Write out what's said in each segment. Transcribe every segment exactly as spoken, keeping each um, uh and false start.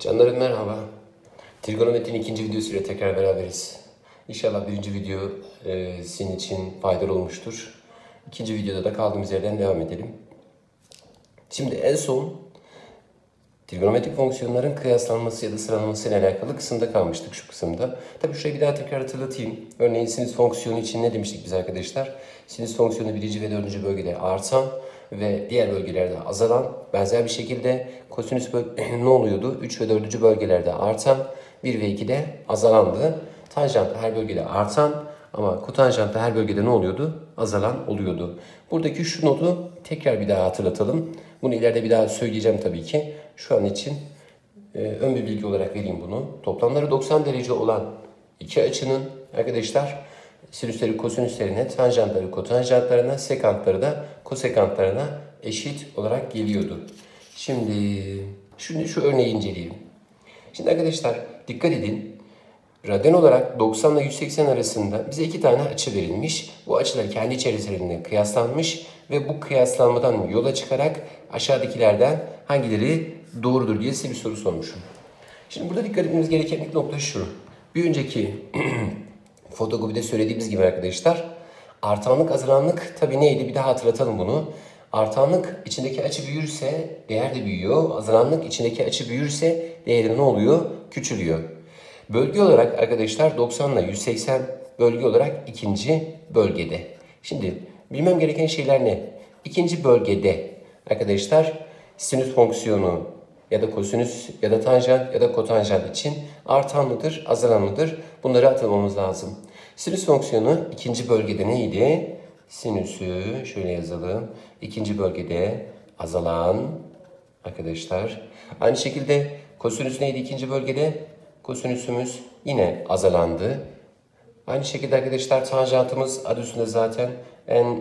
Canlarım merhaba. Trigonometrinin ikinci videosuyla tekrar beraberiz. İnşallah birinci video e, sizin için faydalı olmuştur. İkinci videoda da kaldığımız yerden devam edelim. Şimdi en son trigonometrik fonksiyonların kıyaslanması ya da sıralaması ile alakalı kısımda kalmıştık, şu kısımda. Tabii şurayı bir daha tekrar hatırlatayım. Örneğin sinüs fonksiyonu için ne demiştik biz arkadaşlar? Sinüs fonksiyonu birinci ve dördüncü bölgede artan ve diğer bölgelerde azalan, benzer bir şekilde kosinüs ne oluyordu? üç ve dördüncü bölgelerde artan, bir ve ikide azalandı. Tanjant her bölgede artan ama kotanjant her bölgede ne oluyordu? Azalan oluyordu. Buradaki şu notu tekrar bir daha hatırlatalım. Bunu ileride bir daha söyleyeceğim tabii ki. Şu an için e, ön bir bilgi olarak vereyim bunu. Toplamları doksan derece olan iki açının arkadaşlar sinüsleri kosinüslerine, tanjantları kotanjantlarına, sekantları da kosekantlarına eşit olarak geliyordu. Şimdi şimdi şu örneği inceleyelim. Şimdi arkadaşlar dikkat edin. Radyan olarak doksan ile yüz seksen arasında bize iki tane açı verilmiş. Bu açılar kendi içerisinde kıyaslanmış ve bu kıyaslanmadan yola çıkarak aşağıdakilerden hangileri doğrudur diye size bir soru sormuşum. Şimdi burada dikkat etmemiz gereken ilk nokta şu. Bir önceki fotokopide söylediğimiz gibi arkadaşlar, artanlık azalanlık tabii neydi? Bir daha hatırlatalım bunu. Artanlık içindeki açı büyürse değer de büyüyor. Azalanlık içindeki açı büyürse değeri ne oluyor? Küçülüyor. Bölge olarak arkadaşlar doksan ile yüz seksen bölge olarak ikinci bölgede. Şimdi bilmem gereken şeyler ne? İkinci bölgede arkadaşlar sinüs fonksiyonu ya da kosinüs ya da tanjant ya da kotanjant için artan mıdır, azalan mıdır? Bunları hatırlamamız lazım. Sinüs fonksiyonu ikinci bölgede neydi? Sinüsü şöyle yazalım. İkinci bölgede azalan arkadaşlar. Aynı şekilde kosinüs neydi ikinci bölgede? Kosinüsümüz yine azalandı. Aynı şekilde arkadaşlar tanjantımız adı üstünde zaten en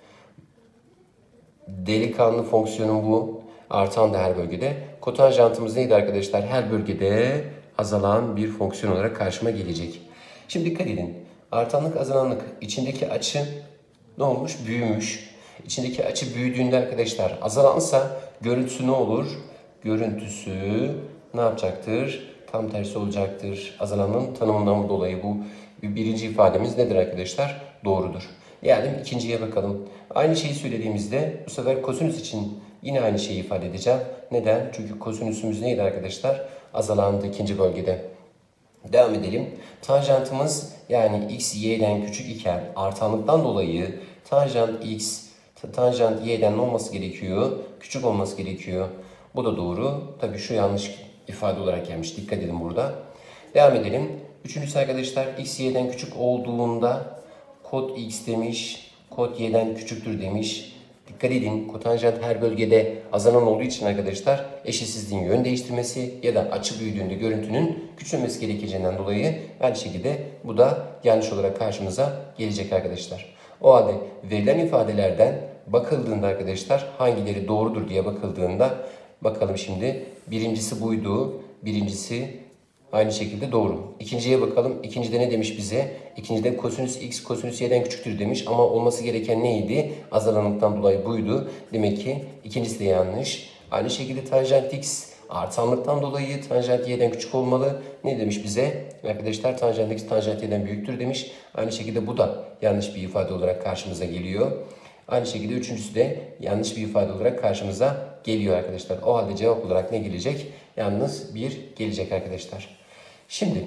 delikanlı fonksiyonun bu. Artan da her bölgede. Kotanjantımız neydi arkadaşlar? Her bölgede azalan bir fonksiyon olarak karşıma gelecek. Şimdi dikkat edin. Artanlık azalanlık içindeki açı ne olmuş? Büyümüş. İçindeki açı büyüdüğünde arkadaşlar azalansa görüntüsü ne olur? Görüntüsü ne yapacaktır? Tam tersi olacaktır. Azalanın tanımından dolayı bu birinci ifademiz nedir arkadaşlar? Doğrudur. Yani ikinciye bakalım. Aynı şeyi söylediğimizde bu sefer kosinüs için yine aynı şeyi ifade edeceğim. Neden? Çünkü kosinüsümüz neydi arkadaşlar? Azalandı ikinci bölgede. Devam edelim. Tanjantımız yani x y'den küçük iken artanlıktan dolayı tanjant x, tanjant y'den ne olması gerekiyor? Küçük olması gerekiyor. Bu da doğru. Tabii şu yanlış ifade olarak gelmiş. Dikkat edin burada. Devam edelim. Üçüncüsü arkadaşlar x y'den küçük olduğunda kod x demiş, kod y'den küçüktür demiş. Dikkat edin, kotanjant her bölgede azalan olduğu için arkadaşlar eşitsizliğin yön değiştirmesi ya da açı büyüdüğünde görüntünün küçülmesi gerekeceğinden dolayı aynı şekilde bu da yanlış olarak karşımıza gelecek arkadaşlar. O halde verilen ifadelerden bakıldığında arkadaşlar hangileri doğrudur diye bakıldığında bakalım şimdi. Birincisi buydu, birincisi aynı şekilde doğru. İkinciye bakalım. İkincide ne demiş bize? İkincide kosinüs x kosinüs y'den küçüktür demiş ama olması gereken neydi? Azalanlıktan dolayı buydu. Demek ki ikincisi de yanlış. Aynı şekilde tanjant x artanlıktan dolayı tanjant y'den küçük olmalı. Ne demiş bize? Arkadaşlar tanjant x tanjant y'den büyüktür demiş. Aynı şekilde bu da yanlış bir ifade olarak karşımıza geliyor. Aynı şekilde üçüncüsü de yanlış bir ifade olarak karşımıza geliyor arkadaşlar. O halde cevap olarak ne gelecek? Yalnız bir gelecek arkadaşlar. Şimdi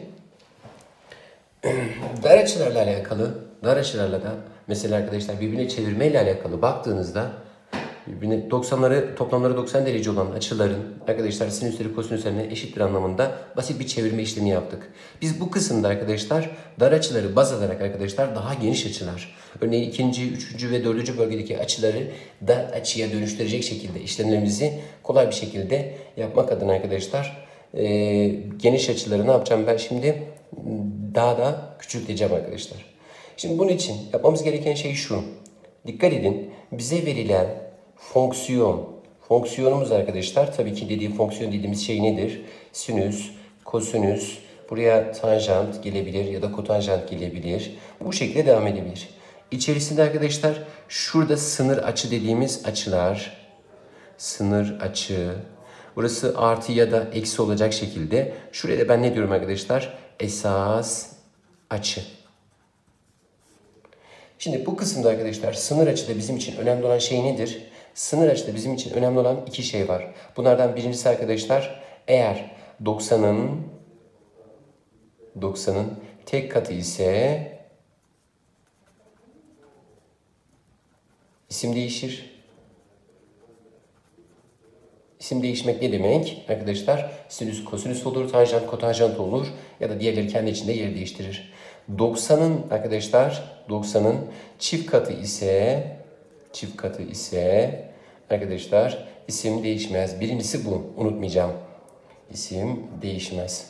dar açılarla alakalı, dar açılarla da mesela arkadaşlar birbirine çevirmeyle alakalı baktığınızda birbirine doksanları toplamları doksan derece olan açıların arkadaşlar sinüsleri kosinüslerine eşittir anlamında basit bir çevirme işlemi yaptık. Biz bu kısımda arkadaşlar dar açıları baz alarak arkadaşlar daha geniş açılar, örneğin ikinci, üçüncü ve dördüncü bölgedeki açıları dar açıya dönüştürecek şekilde işlemlerimizi kolay bir şekilde yapmak adına arkadaşlar e, geniş açıları ne yapacağım ben şimdi? Daha da küçülteceğim arkadaşlar. Şimdi bunun için yapmamız gereken şey şu. Dikkat edin. Bize verilen fonksiyon. Fonksiyonumuz arkadaşlar tabii ki dediğim fonksiyon dediğimiz şey nedir? Sinüs, kosinüs, buraya tanjant gelebilir ya da kotanjant gelebilir. Bu şekilde devam edebilir. İçerisinde arkadaşlar şurada sınır açı dediğimiz açılar, sınır açı, Burası artı ya da eksi olacak şekilde. Şuraya da ben ne diyorum arkadaşlar? Esas açı. Şimdi bu kısımda arkadaşlar sınır açıda bizim için önemli olan şey nedir? Sınır açıda bizim için önemli olan iki şey var. Bunlardan birincisi arkadaşlar, eğer doksanın doksanın tek katı ise isim değişir. İsim değişmek ne demek arkadaşlar? Sinüs kosinüs olur, tanjant kotanjant olur ya da diğerleri kendi içinde yer değiştirir. doksanın arkadaşlar doksanın çift katı ise çift katı ise arkadaşlar isim değişmez. Birincisi bu. Unutmayacağım. İsim değişmez.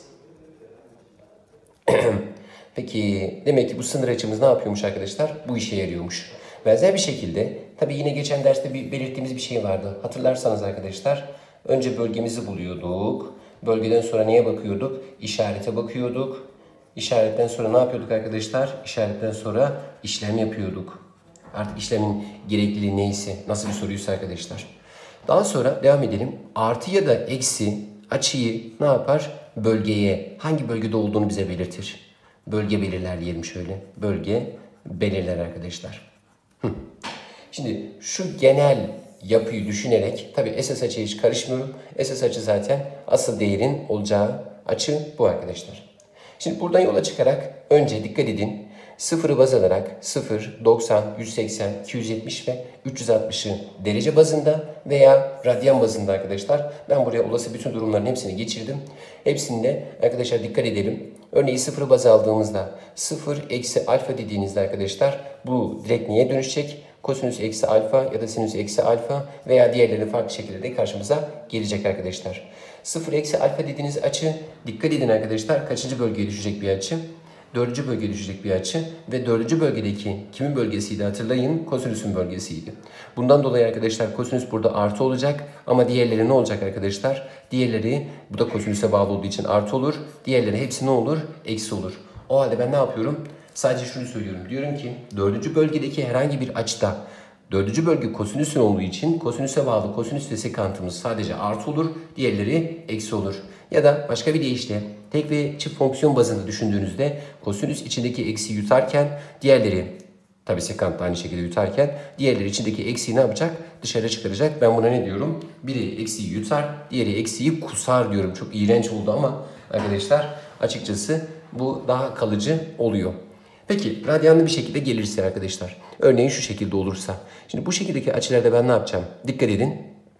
Peki demek ki bu sınır açımız ne yapıyormuş arkadaşlar? Bu işe yarıyormuş. Benzer bir şekilde tabii yine geçen derste bir belirttiğimiz bir şey vardı. Hatırlarsanız arkadaşlar önce bölgemizi buluyorduk. Bölgeden sonra neye bakıyorduk? İşarete bakıyorduk. İşaretten sonra ne yapıyorduk arkadaşlar? İşaretten sonra işlem yapıyorduk. Artık işlemin gerekliliği neyse, nasıl bir soruysa arkadaşlar. Daha sonra devam edelim. Artı ya da eksi açıyı ne yapar? Bölgeye, hangi bölgede olduğunu bize belirtir. Bölge belirler diyelim şöyle. Bölge belirler arkadaşlar. Hı. Şimdi şu genel yapıyı düşünerek, tabii esas açıya hiç karışmıyorum. Esas açı zaten asıl değerin olacağı açı bu arkadaşlar. Şimdi buradan yola çıkarak önce dikkat edin. Sıfırı baz alarak sıfır, doksan, yüz seksen, iki yüz yetmiş ve üç yüz altmışı derece bazında veya radyan bazında arkadaşlar. Ben buraya olası bütün durumların hepsini geçirdim. Hepsinde arkadaşlar dikkat edelim. Örneğin sıfırı baz aldığımızda sıfır eksi alfa dediğinizde arkadaşlar bu direkt neye dönüşecek? Kosinüs eksi alfa ya da sinüs eksi alfa veya diğerleri farklı şekilde karşımıza gelecek arkadaşlar. sıfır eksi alfa dediğiniz açı, dikkat edin arkadaşlar, kaçıncı bölgeye düşecek bir açı? Dördüncü bölgeye düşecek bir açı ve dördüncü bölgedeki kimin bölgesiydi hatırlayın? Kosinüsün bölgesiydi. Bundan dolayı arkadaşlar kosinüs burada artı olacak ama diğerleri ne olacak arkadaşlar? Diğerleri bu da kosinüse bağlı olduğu için artı olur. Diğerleri hepsi ne olur? Eksi olur. O halde ben ne yapıyorum? Sadece şunu söylüyorum. Diyorum ki dördüncü bölgedeki herhangi bir açıda dördüncü bölge kosinüsün olduğu için kosinüse bağlı kosinüs ve sekantımız sadece artı olur. Diğerleri eksi olur. Ya da başka bir deyişle tek ve çift fonksiyon bazında düşündüğünüzde kosinüs içindeki eksiği yutarken diğerleri tabi sekant da aynı şekilde yutarken diğerleri içindeki eksiği ne yapacak? Dışarı çıkaracak. Ben buna ne diyorum? Biri eksiği yutar, diğeri eksiği kusar diyorum. Çok iğrenç oldu ama arkadaşlar açıkçası bu daha kalıcı oluyor. Peki radyanlı bir şekilde gelirse arkadaşlar. Örneğin şu şekilde olursa. Şimdi bu şekildeki açılarda ben ne yapacağım? Dikkat edin.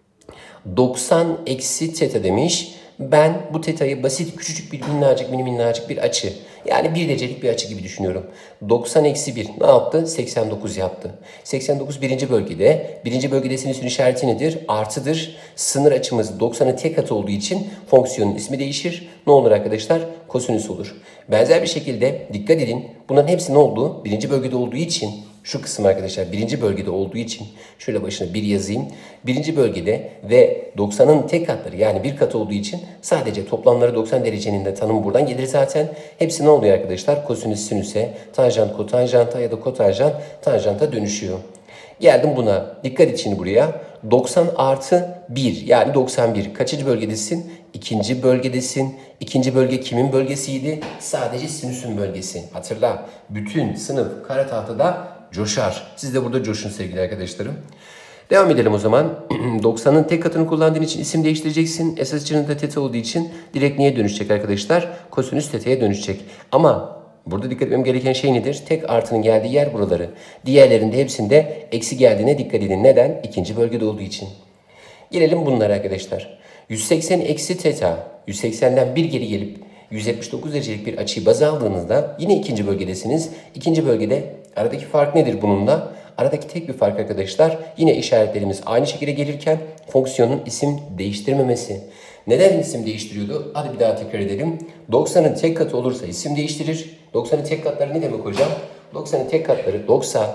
doksan eksi teta demiş. Ben bu teta'yı basit küçücük bir minnacık mini minnacık bir açı. Yani bir derecelik bir açı gibi düşünüyorum. doksan eksi bir ne yaptı? seksen dokuz yaptı. seksen dokuz birinci bölgede. Birinci bölgede sinüsün işareti nedir? Artıdır. Sınır açımız doksanın tek katı olduğu için fonksiyonun ismi değişir. Ne olur arkadaşlar? Kosinüs olur. Benzer bir şekilde dikkat edin. Bunların hepsi ne oldu? Birinci bölgede olduğu için şu kısım arkadaşlar birinci bölgede olduğu için şöyle başına bir yazayım. Birinci bölgede ve doksanın tek katları yani bir katı olduğu için sadece toplamları doksan derecenin de tanımı buradan gelir zaten. Hepsi ne oluyor arkadaşlar? Kosinüs sinüse, tanjant kotanjanta ya da kotanjant tanjanta dönüşüyor. Geldim buna. Dikkat et şimdi buraya. doksan artı bir yani doksan bir. Kaçıncı bölgedesin? İkinci bölgedesin. İkinci bölge kimin bölgesiydi? Sadece sinüsün bölgesi. Hatırla. Bütün sınıf kara tahtada coşar. Siz de burada coşun sevgili arkadaşlarım. Devam edelim o zaman. doksanın tek katını kullandığın için isim değiştireceksin. Esas açının da teta olduğu için direkt neye dönüşecek arkadaşlar? Kosinüs teta'ya dönüşecek. Ama burada dikkat etmem gereken şey nedir? Tek artının geldiği yer buraları. Diğerlerinde hepsinde eksi geldiğine dikkat edin. Neden? İkinci bölgede olduğu için. Gelelim bunlara arkadaşlar. yüz seksen eksi teta. yüz seksenden bir geri gelip yüz yetmiş dokuz derecelik bir açıyı baz aldığınızda yine ikinci bölgedesiniz. İkinci bölgede aradaki fark nedir bununla? Aradaki tek bir fark arkadaşlar yine işaretlerimiz aynı şekilde gelirken fonksiyonun isim değiştirmemesi. Neden isim değiştiriyordu? Hadi bir daha tekrar edelim. doksanın tek katı olursa isim değiştirir. doksanın tek katları ne demek hocam? doksanın tek katları doksan,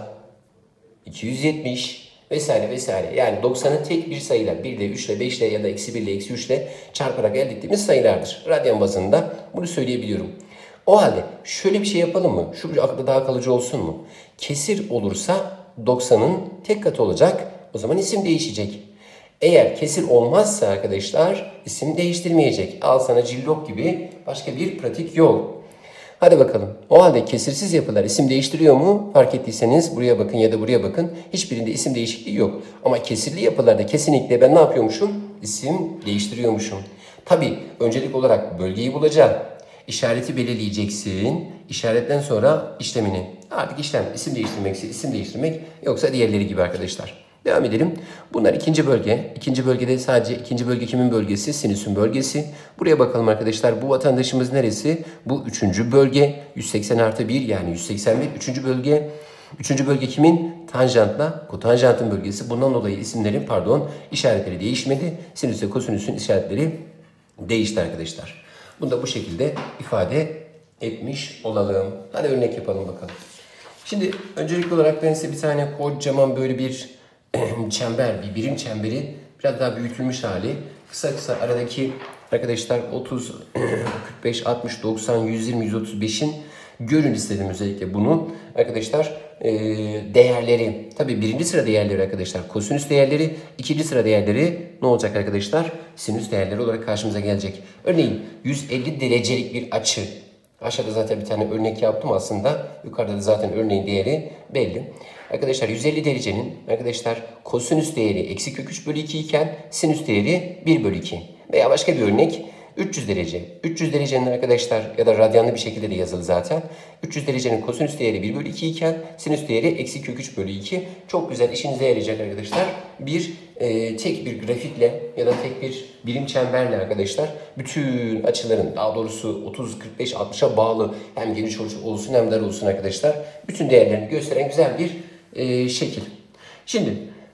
iki yüz yetmiş vesaire vesaire. Yani doksanın tek bir sayıyla bir ile üç ile beş ile ya da eksi bir ile eksi üç ile çarparak elde ettiğimiz sayılardır. Radyan bazında bunu söyleyebiliyorum. O halde şöyle bir şey yapalım mı? Şu akılda daha kalıcı olsun mu? Kesir olursa doksanın tek katı olacak. O zaman isim değişecek. Eğer kesir olmazsa arkadaşlar isim değiştirmeyecek. Al sana cillop gibi başka bir pratik yol. Hadi bakalım. O halde kesirsiz yapılar isim değiştiriyor mu? Fark ettiyseniz buraya bakın ya da buraya bakın. Hiçbirinde isim değişikliği yok. Ama kesirli yapılarda kesinlikle ben ne yapıyormuşum? İsim değiştiriyormuşum. Tabii öncelik olarak bölgeyi bulacağım. İşareti belirleyeceksin. İşaretten sonra işlemini. Artık işlem isim değiştirmekse isim değiştirmek, yoksa diğerleri gibi arkadaşlar. Devam edelim. Bunlar ikinci bölge. İkinci bölgede sadece ikinci bölge kimin bölgesi? Sinüsün bölgesi. Buraya bakalım arkadaşlar. Bu vatandaşımız neresi? Bu üçüncü bölge. yüz seksen artı bir yani yüz seksen bir. Üçüncü bölge. Üçüncü bölge kimin? Tanjantla kotanjantın bölgesi. Bundan dolayı isimlerin pardon işaretleri değişmedi. Sinüs ve kosinüsün işaretleri değişti arkadaşlar. Bunu da bu şekilde ifade etmiş olalım. Hadi örnek yapalım bakalım. Şimdi öncelikli olarak ben size bir tane kocaman böyle bir çember, bir birim çemberi biraz daha büyütülmüş hali. Kısa kısa aradaki arkadaşlar otuz, kırk beş, altmış, doksan, yüz yirmi, yüz otuz beşin görün istedim özellikle bunu. Arkadaşlar değerleri, tabii birinci sıra değerleri arkadaşlar kosinüs değerleri, ikinci sıra değerleri ne olacak arkadaşlar? Sinüs değerleri olarak karşımıza gelecek. Örneğin yüz elli derecelik bir açı. Aşağıda zaten bir tane örnek yaptım aslında. Yukarıda da zaten örneğin değeri belli. Arkadaşlar yüz elli derecenin arkadaşlar kosinüs değeri eksi kök üç bölü iki iken sinüs değeri bir bölü iki. Veya başka bir örnek üç yüz derece. üç yüz derecenin arkadaşlar ya da radyanlı bir şekilde de yazılı zaten. üç yüz derecenin kosinüs değeri bir bölü iki iken sinüs değeri eksi kök üç bölü iki. Çok güzel işinize yarayacak arkadaşlar. Bir e, tek bir grafikle ya da tek bir birim çemberle arkadaşlar bütün açıların, daha doğrusu otuz, kırk beş, altmışa bağlı hem geniş olsun hem dar olsun arkadaşlar. Bütün değerlerini gösteren güzel bir e, şekil. Şimdi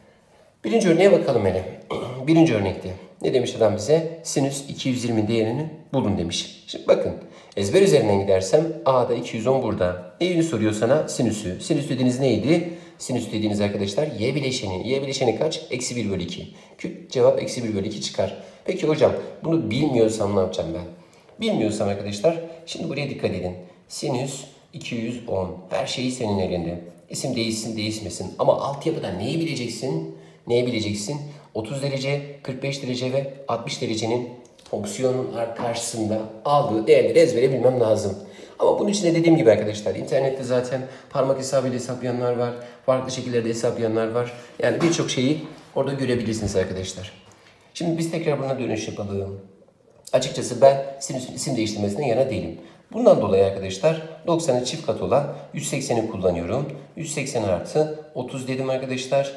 birinci örneğe bakalım hele. Birinci örnekte ne demiş adam bize? Sinüs iki yüz yirmi değerini bulun demiş. Şimdi bakın ezber üzerinden gidersem A'da iki yüz on burada. Neyini soruyor sana? Sinüsü. Sinüs dediğiniz neydi? Sinüs dediğiniz arkadaşlar y bileşeni. Y bileşeni kaç? Eksi bir bölü iki. Küp cevap eksi bir bölü iki çıkar. Peki hocam bunu bilmiyorsam ne yapacağım ben? Bilmiyorsam arkadaşlar şimdi buraya dikkat edin. Sinüs iki yüz on. Her şeyi senin elinde. İsim değişsin değişmesin. Ama altyapıda neyi bileceksin? Neyi bileceksin? otuz derece, kırk beş derece ve altmış derecenin fonksiyonun karşısında aldığı değerleri ezbere bilmem lazım. Ama bunun için de dediğim gibi arkadaşlar internette zaten parmak hesabıyla hesaplayanlar var. Farklı şekillerde hesaplayanlar var. Yani birçok şeyi orada görebilirsiniz arkadaşlar. Şimdi biz tekrar buna dönüş yapalım. Açıkçası ben sinüsün isim değiştirmesine yana değilim. Bundan dolayı arkadaşlar doksanın çift katı olan yüz sekseni kullanıyorum. yüz seksen artı otuz dedim arkadaşlar.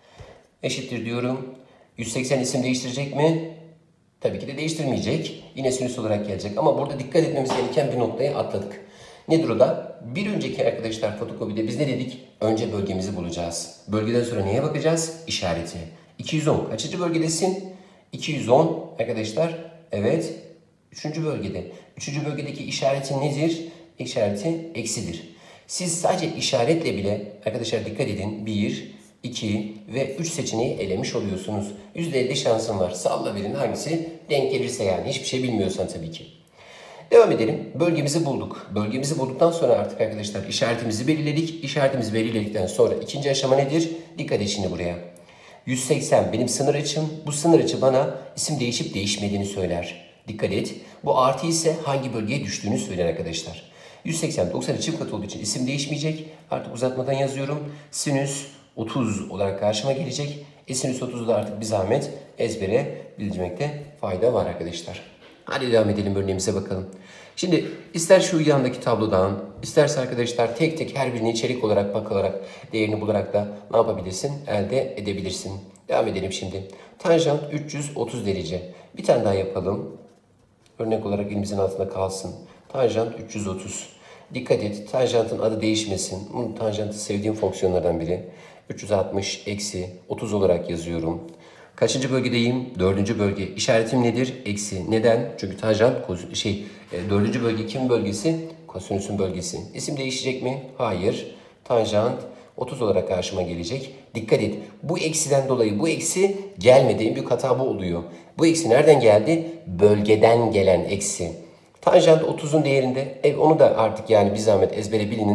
Eşittir diyorum. yüz seksen isim değiştirecek mi? Tabii ki de değiştirmeyecek. Yine sinüs olarak gelecek. Ama burada dikkat etmemiz gereken bir noktayı atladık. Nedir o da? Bir önceki arkadaşlar fotokopide biz ne dedik? Önce bölgemizi bulacağız. Bölgeden sonra neye bakacağız? İşareti. iki yüz on. Kaçıncı bölgedesin? iki yüz on arkadaşlar. Evet. Üçüncü bölgede. Üçüncü bölgedeki işareti nedir? İşareti eksidir. Siz sadece işaretle bile arkadaşlar dikkat edin. bir, iki ve üç seçeneği elemiş oluyorsunuz. yüzde elli şansın var. Salla verin hangisi denk gelirse yani. Hiçbir şey bilmiyorsan tabii ki. Devam edelim. Bölgemizi bulduk. Bölgemizi bulduktan sonra artık arkadaşlar işaretimizi belirledik. İşaretimizi belirledikten sonra ikinci aşama nedir? Dikkat et şimdi buraya. yüz seksen benim sınır açım. Bu sınır açı bana isim değişip değişmediğini söyler. Dikkat et. Bu artı ise hangi bölgeye düştüğünü söyler arkadaşlar. yüz seksen doksanı çift kat olduğu için isim değişmeyecek. Artık uzatmadan yazıyorum. Sinüs otuz olarak karşıma gelecek. E sinüs otuzu da artık bir zahmet ezbere bildirmekte fayda var arkadaşlar. Hadi devam edelim örneğimize bakalım. Şimdi ister şu yandaki tablodan, isterse arkadaşlar tek tek her birini içerik olarak bakılarak değerini bularak da ne yapabilirsin? Elde edebilirsin. Devam edelim şimdi. Tanjant üç yüz otuz derece. Bir tane daha yapalım. Örnek olarak elimizin altında kalsın. Tanjant üç yüz otuz. Dikkat et, tanjantın adı değişmesin. Bu tanjantı sevdiğim fonksiyonlardan biri. üç yüz altmış eksi otuz olarak yazıyorum. Kaçıncı bölgedeyim? Dördüncü bölge. İşaretim nedir? Eksi. Neden? Çünkü tanjant şey e, dördüncü bölge kimin bölgesi? Kosinüsün bölgesi. İsim değişecek mi? Hayır. Tanjant otuz olarak karşıma gelecek. Dikkat et. Bu eksiden dolayı bu eksi gelmedi. En büyük hata bu oluyor. Bu eksi nereden geldi? Bölgeden gelen eksi. Tanjant otuzun değerinde, e, onu da artık yani bir zahmet ezbere bilinin.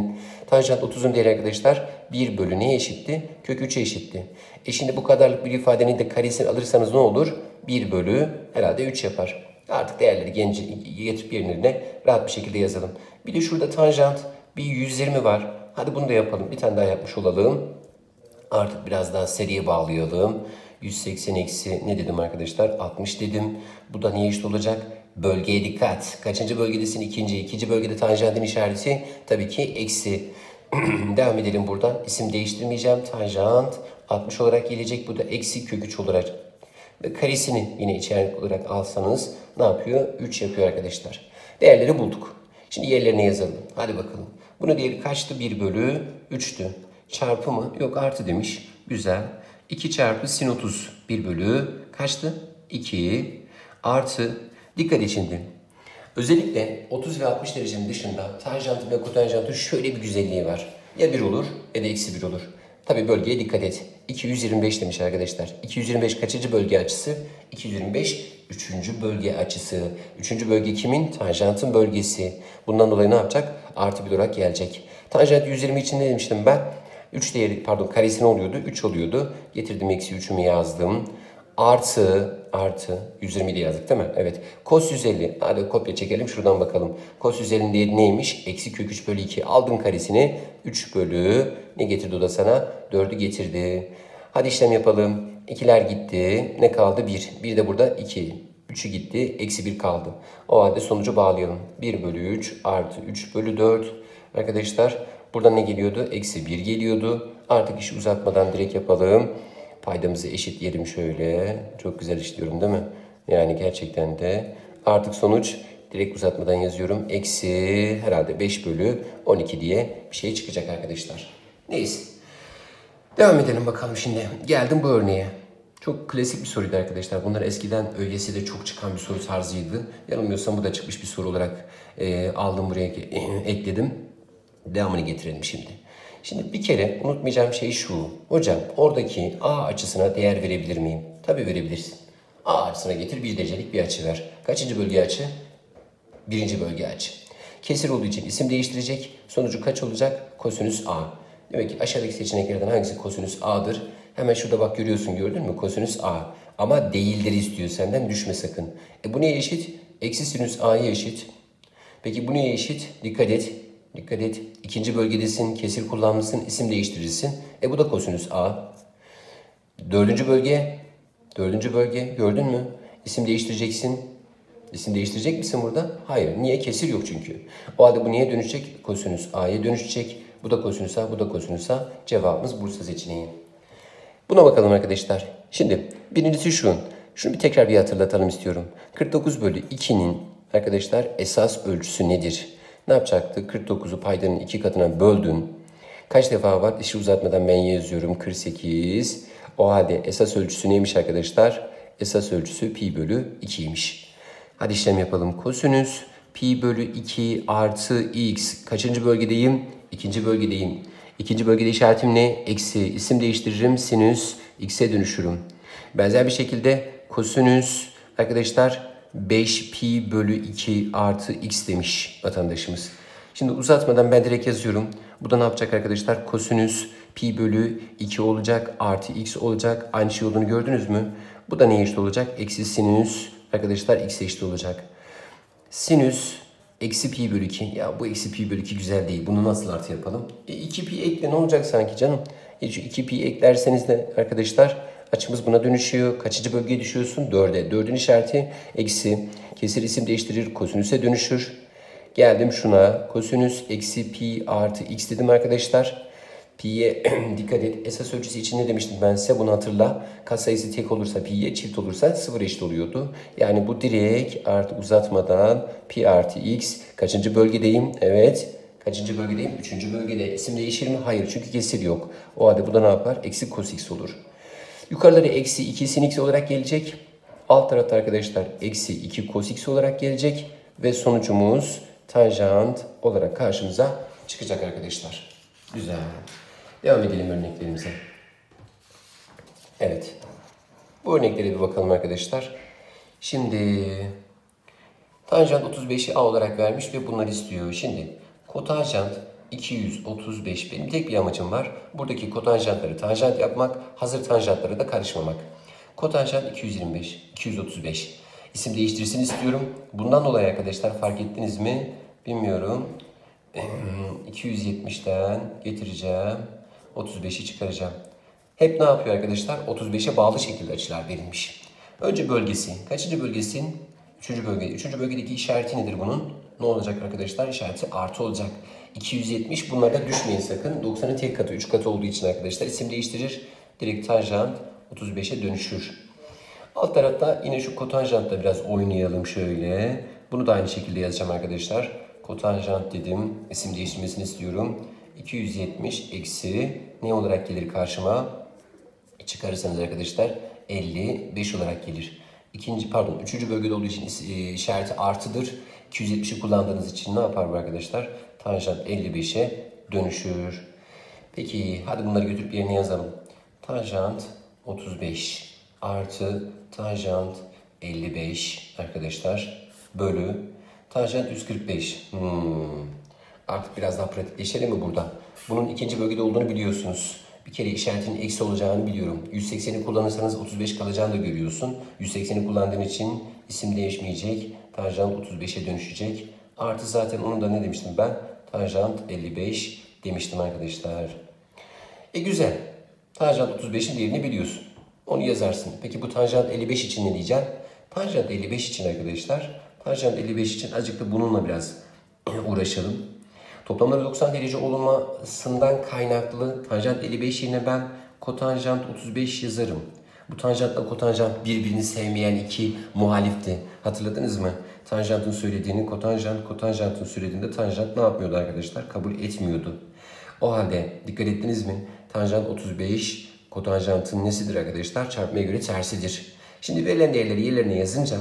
Tanjant otuzun değeri arkadaşlar bir bölü neye eşitti? Kök üçe eşitti. E şimdi bu kadarlık bir ifadenin de karesini alırsanız ne olur? bir bölü herhalde üç yapar. Artık değerleri getirip yerine rahat bir şekilde yazalım. Bir de şurada tanjant bir yüz yirmi var. Hadi bunu da yapalım. Bir tane daha yapmış olalım. Artık biraz daha seriye bağlayalım. yüz seksen eksi ne dedim arkadaşlar? altmış dedim. Bu da niye eşit olacak? Bölgeye dikkat. Kaçıncı bölgedesin? İkinci. İkinci bölgede tanjantın işareti tabii ki eksi. Devam edelim buradan. İsim değiştirmeyeceğim. Tanjant altmış olarak gelecek. Bu da eksi kök üç olarak. Ve karesini yine içerik olarak alsanız ne yapıyor? üç yapıyor arkadaşlar. Değerleri bulduk. Şimdi yerlerine yazalım. Hadi bakalım. Bunun değeri kaçtı? bir bölü üçtü. Çarpı mı? Yok, artı demiş. Güzel. iki çarpı sin otuz. bir bölü kaçtı? iki. Artı. Dikkat et şimdi. Özellikle otuz ve altmış derecenin dışında tanjantın ve kotanjantın şöyle bir güzelliği var. Ya bir olur ya da eksi bir olur. Tabi bölgeye dikkat et. iki yüz yirmi beş demiş arkadaşlar. iki yüz yirmi beş kaçıncı bölge açısı? iki yüz yirmi beş üçüncü bölge açısı. Üçüncü bölge kimin? Tanjantın bölgesi. Bundan dolayı ne yapacak? Artı bir olarak gelecek. Tanjant yüz yirmi için ne demiştim ben? üç değeri, pardon, karesi ne oluyordu? üç oluyordu. Getirdim eksi üçümü yazdım. Artı, artı, yüz yirmi ile yazdık değil mi? Evet. Kos yüz elli. Hadi kopya çekelim şuradan bakalım. Kos yüz ellinin değeri neymiş? Eksi kök üç bölü iki. Aldın karesini. üç bölü, ne getirdi o da sana? dördü getirdi. Hadi işlem yapalım. ikiler gitti. Ne kaldı? bir. bir de burada iki. üçü gitti. Eksi bir kaldı. O halde sonucu bağlayalım. bir bölü üç artı üç bölü dört. Arkadaşlar buradan ne geliyordu? Eksi bir geliyordu. Artık işi uzatmadan direkt yapalım. Paydamızı eşitleyelim şöyle. Çok güzel işliyorum değil mi? Yani gerçekten de. Artık sonuç direkt uzatmadan yazıyorum. Eksi herhalde beş bölü on iki diye bir şey çıkacak arkadaşlar. Neyse. Devam edelim bakalım şimdi. Geldim bu örneğe. Çok klasik bir soruydu arkadaşlar. Bunlar eskiden ÖGS'de çok çıkan bir soru tarzıydı. Yanılmıyorsam bu da çıkmış bir soru olarak e, aldım buraya e, ekledim. Devamını getirelim şimdi. Şimdi bir kere unutmayacağım şey şu. Hocam oradaki A açısına değer verebilir miyim? Tabii verebilirsin. A açısına getir, bir derecelik bir açı ver. Kaçıncı bölge açı? Birinci bölge açı. Kesir olduğu için isim değiştirecek. Sonucu kaç olacak? Kosinüs A. Demek ki aşağıdaki seçeneklerden hangisi kosinüs A'dır? Hemen şurada bak, görüyorsun, gördün mü? Kosinüs A. Ama değildir istiyor senden, düşme sakın. E bu neye eşit? Eksi sinüs A'ya eşit. Peki bu neye eşit? Dikkat et. Dikkat et. İkinci bölgedesin, kesir kullanmışsın, isim değiştirirsin. E bu da kosinüs A. Dördüncü bölge. Dördüncü bölge. Gördün mü? İsim değiştireceksin. İsim değiştirecek misin burada? Hayır. Niye? Kesir yok çünkü. O halde bu neye dönüşecek? Kosinüs A'ya dönüşecek. Bu da kosinüs A, bu da kosinüs A. Cevabımız Bursa seçeneği. Buna bakalım arkadaşlar. Şimdi birincisi şu. Şunu bir tekrar bir hatırlatalım istiyorum. kırk dokuz bölü iki'nin arkadaşlar esas ölçüsü nedir? Ne yapacaktı? kırk dokuzu paydanın iki katına böldün. Kaç defa var? İşi uzatmadan ben yazıyorum. kırk sekiz. O halde esas ölçüsü neymiş arkadaşlar? Esas ölçüsü pi bölü iki'ymiş. Hadi işlem yapalım. Kosinüs pi bölü iki artı x. Kaçıncı bölgedeyim? İkinci bölgedeyim. İkinci bölgede işaretim ne? Eksi. İsim değiştiririm. Sinüs x'e dönüşürüm. Benzer bir şekilde kosinüs arkadaşlar beş pi bölü iki artı x demiş vatandaşımız. Şimdi uzatmadan ben direkt yazıyorum. Bu da ne yapacak arkadaşlar? Kosinüs pi bölü iki olacak. Artı x olacak. Aynı şey olduğunu gördünüz mü? Bu da neye eşit olacak? Eksi sinüs arkadaşlar x'e eşit olacak. Sinüs eksi pi bölü iki. Ya bu eksi pi bölü iki güzel değil. Bunu nasıl artı yapalım? E, iki pi ekle, ne olacak sanki canım? E, şu iki pi eklerseniz de arkadaşlar açımız buna dönüşüyor. Kaçıncı bölgeye düşüyorsun? dörde. dördün işareti eksi. Kesir isim değiştirir. Kosinüse dönüşür. Geldim şuna. Kosinüs eksi pi artı x dedim arkadaşlar. Pi'ye dikkat et. Esas ölçüsü için ne demiştim ben size? Bunu hatırla. Katsayısı tek olursa pi'ye, çift olursa sıfır eşit oluyordu. Yani bu direkt artık uzatmadan pi artı x. Kaçıncı bölgedeyim? Evet. Kaçıncı bölgedeyim? Üçüncü bölgede. İsim değişir mi? Hayır. Çünkü kesir yok. O halde bu da ne yapar? Eksi cos x olur. Yukarıları eksi iki sin x olarak gelecek. Alt tarafta arkadaşlar eksi iki cos x olarak gelecek. Ve sonucumuz tanjant olarak karşımıza çıkacak arkadaşlar. Güzel. Devam edelim örneklerimize. Evet. Bu örneklere bir bakalım arkadaşlar. Şimdi tanjant otuz beşi a olarak vermiş ve bunları istiyor. Şimdi kotanjant iki yüz otuz beş. Benim tek bir amacım var. Buradaki kotanjantları tanjant yapmak, hazır tanjantlara da karışmamak. Kotanjant iki yüz yirmi beş, iki yüz otuz beş. İsim değiştirsin istiyorum. Bundan dolayı arkadaşlar fark ettiniz mi? Bilmiyorum. iki yüz yetmişten getireceğim. otuz beşi çıkaracağım. Hep ne yapıyor arkadaşlar? otuz beşe bağlı şekilde açılar verilmiş. Önce bölgesi. Kaçıncı bölgesin? Üçüncü bölge. Üçüncü bölgedeki işareti nedir bunun? Ne olacak arkadaşlar? İşareti artı olacak. iki yüz yetmiş, bunlarda düşmeyin sakın. doksanın tek katı, üç katı olduğu için arkadaşlar isim değiştirir. Direkt tanjant otuz beşe dönüşür. Alt tarafta yine şu kotanjantta biraz oynayalım şöyle. Bunu da aynı şekilde yazacağım arkadaşlar. Kotanjant dedim. İsim değiştirmesini istiyorum. iki yüz yetmiş eksi ne olarak gelir karşıma? Çıkarırsanız arkadaşlar elli beş olarak gelir. İkinci pardon üçüncü bölgede olduğu için işareti artıdır. iki yüz yetmişi kullandığınız için ne yapar bu arkadaşlar? Tanjant elli beşe dönüşür. Peki hadi bunları götürüp yerine yazalım. Tanjant otuz beş artı tanjant elli beş arkadaşlar bölü tanjant yüz kırk beş. Hmm. Artık biraz daha pratikleşelim mi burada? Bunun ikinci bölgede olduğunu biliyorsunuz. Bir kere işaretinin eksi olacağını biliyorum. yüz sekseni kullanırsanız otuz beş kalacağını da görüyorsun. yüz sekseni kullandığın için isim değişmeyecek. Tanjant otuz beşe dönüşecek. Artı zaten onu da ne demiştim ben? Tanjant elli beş demiştim arkadaşlar. E güzel. Tanjant otuz beşin değerini biliyorsun. Onu yazarsın. Peki bu tanjant elli beş için ne diyeceğim? Tanjant elli beş için arkadaşlar. Tanjant elli beş için azıcık da bununla biraz uğraşalım. Toplamları doksan derece olmasından kaynaklı tanjant elli beş yerine ben kotanjant otuz beş yazarım. Bu tanjantla kotanjant birbirini sevmeyen iki muhalifti. Hatırladınız mı? Tanjantın söylediğini kotanjant, kotanjantın söylediğinde tanjant ne yapmıyordu arkadaşlar? Kabul etmiyordu. O halde dikkat ettiniz mi? Tanjant otuz beş kotanjantın nesidir arkadaşlar? Çarpmaya göre tersidir. Şimdi verilen değerleri yerlerine yazınca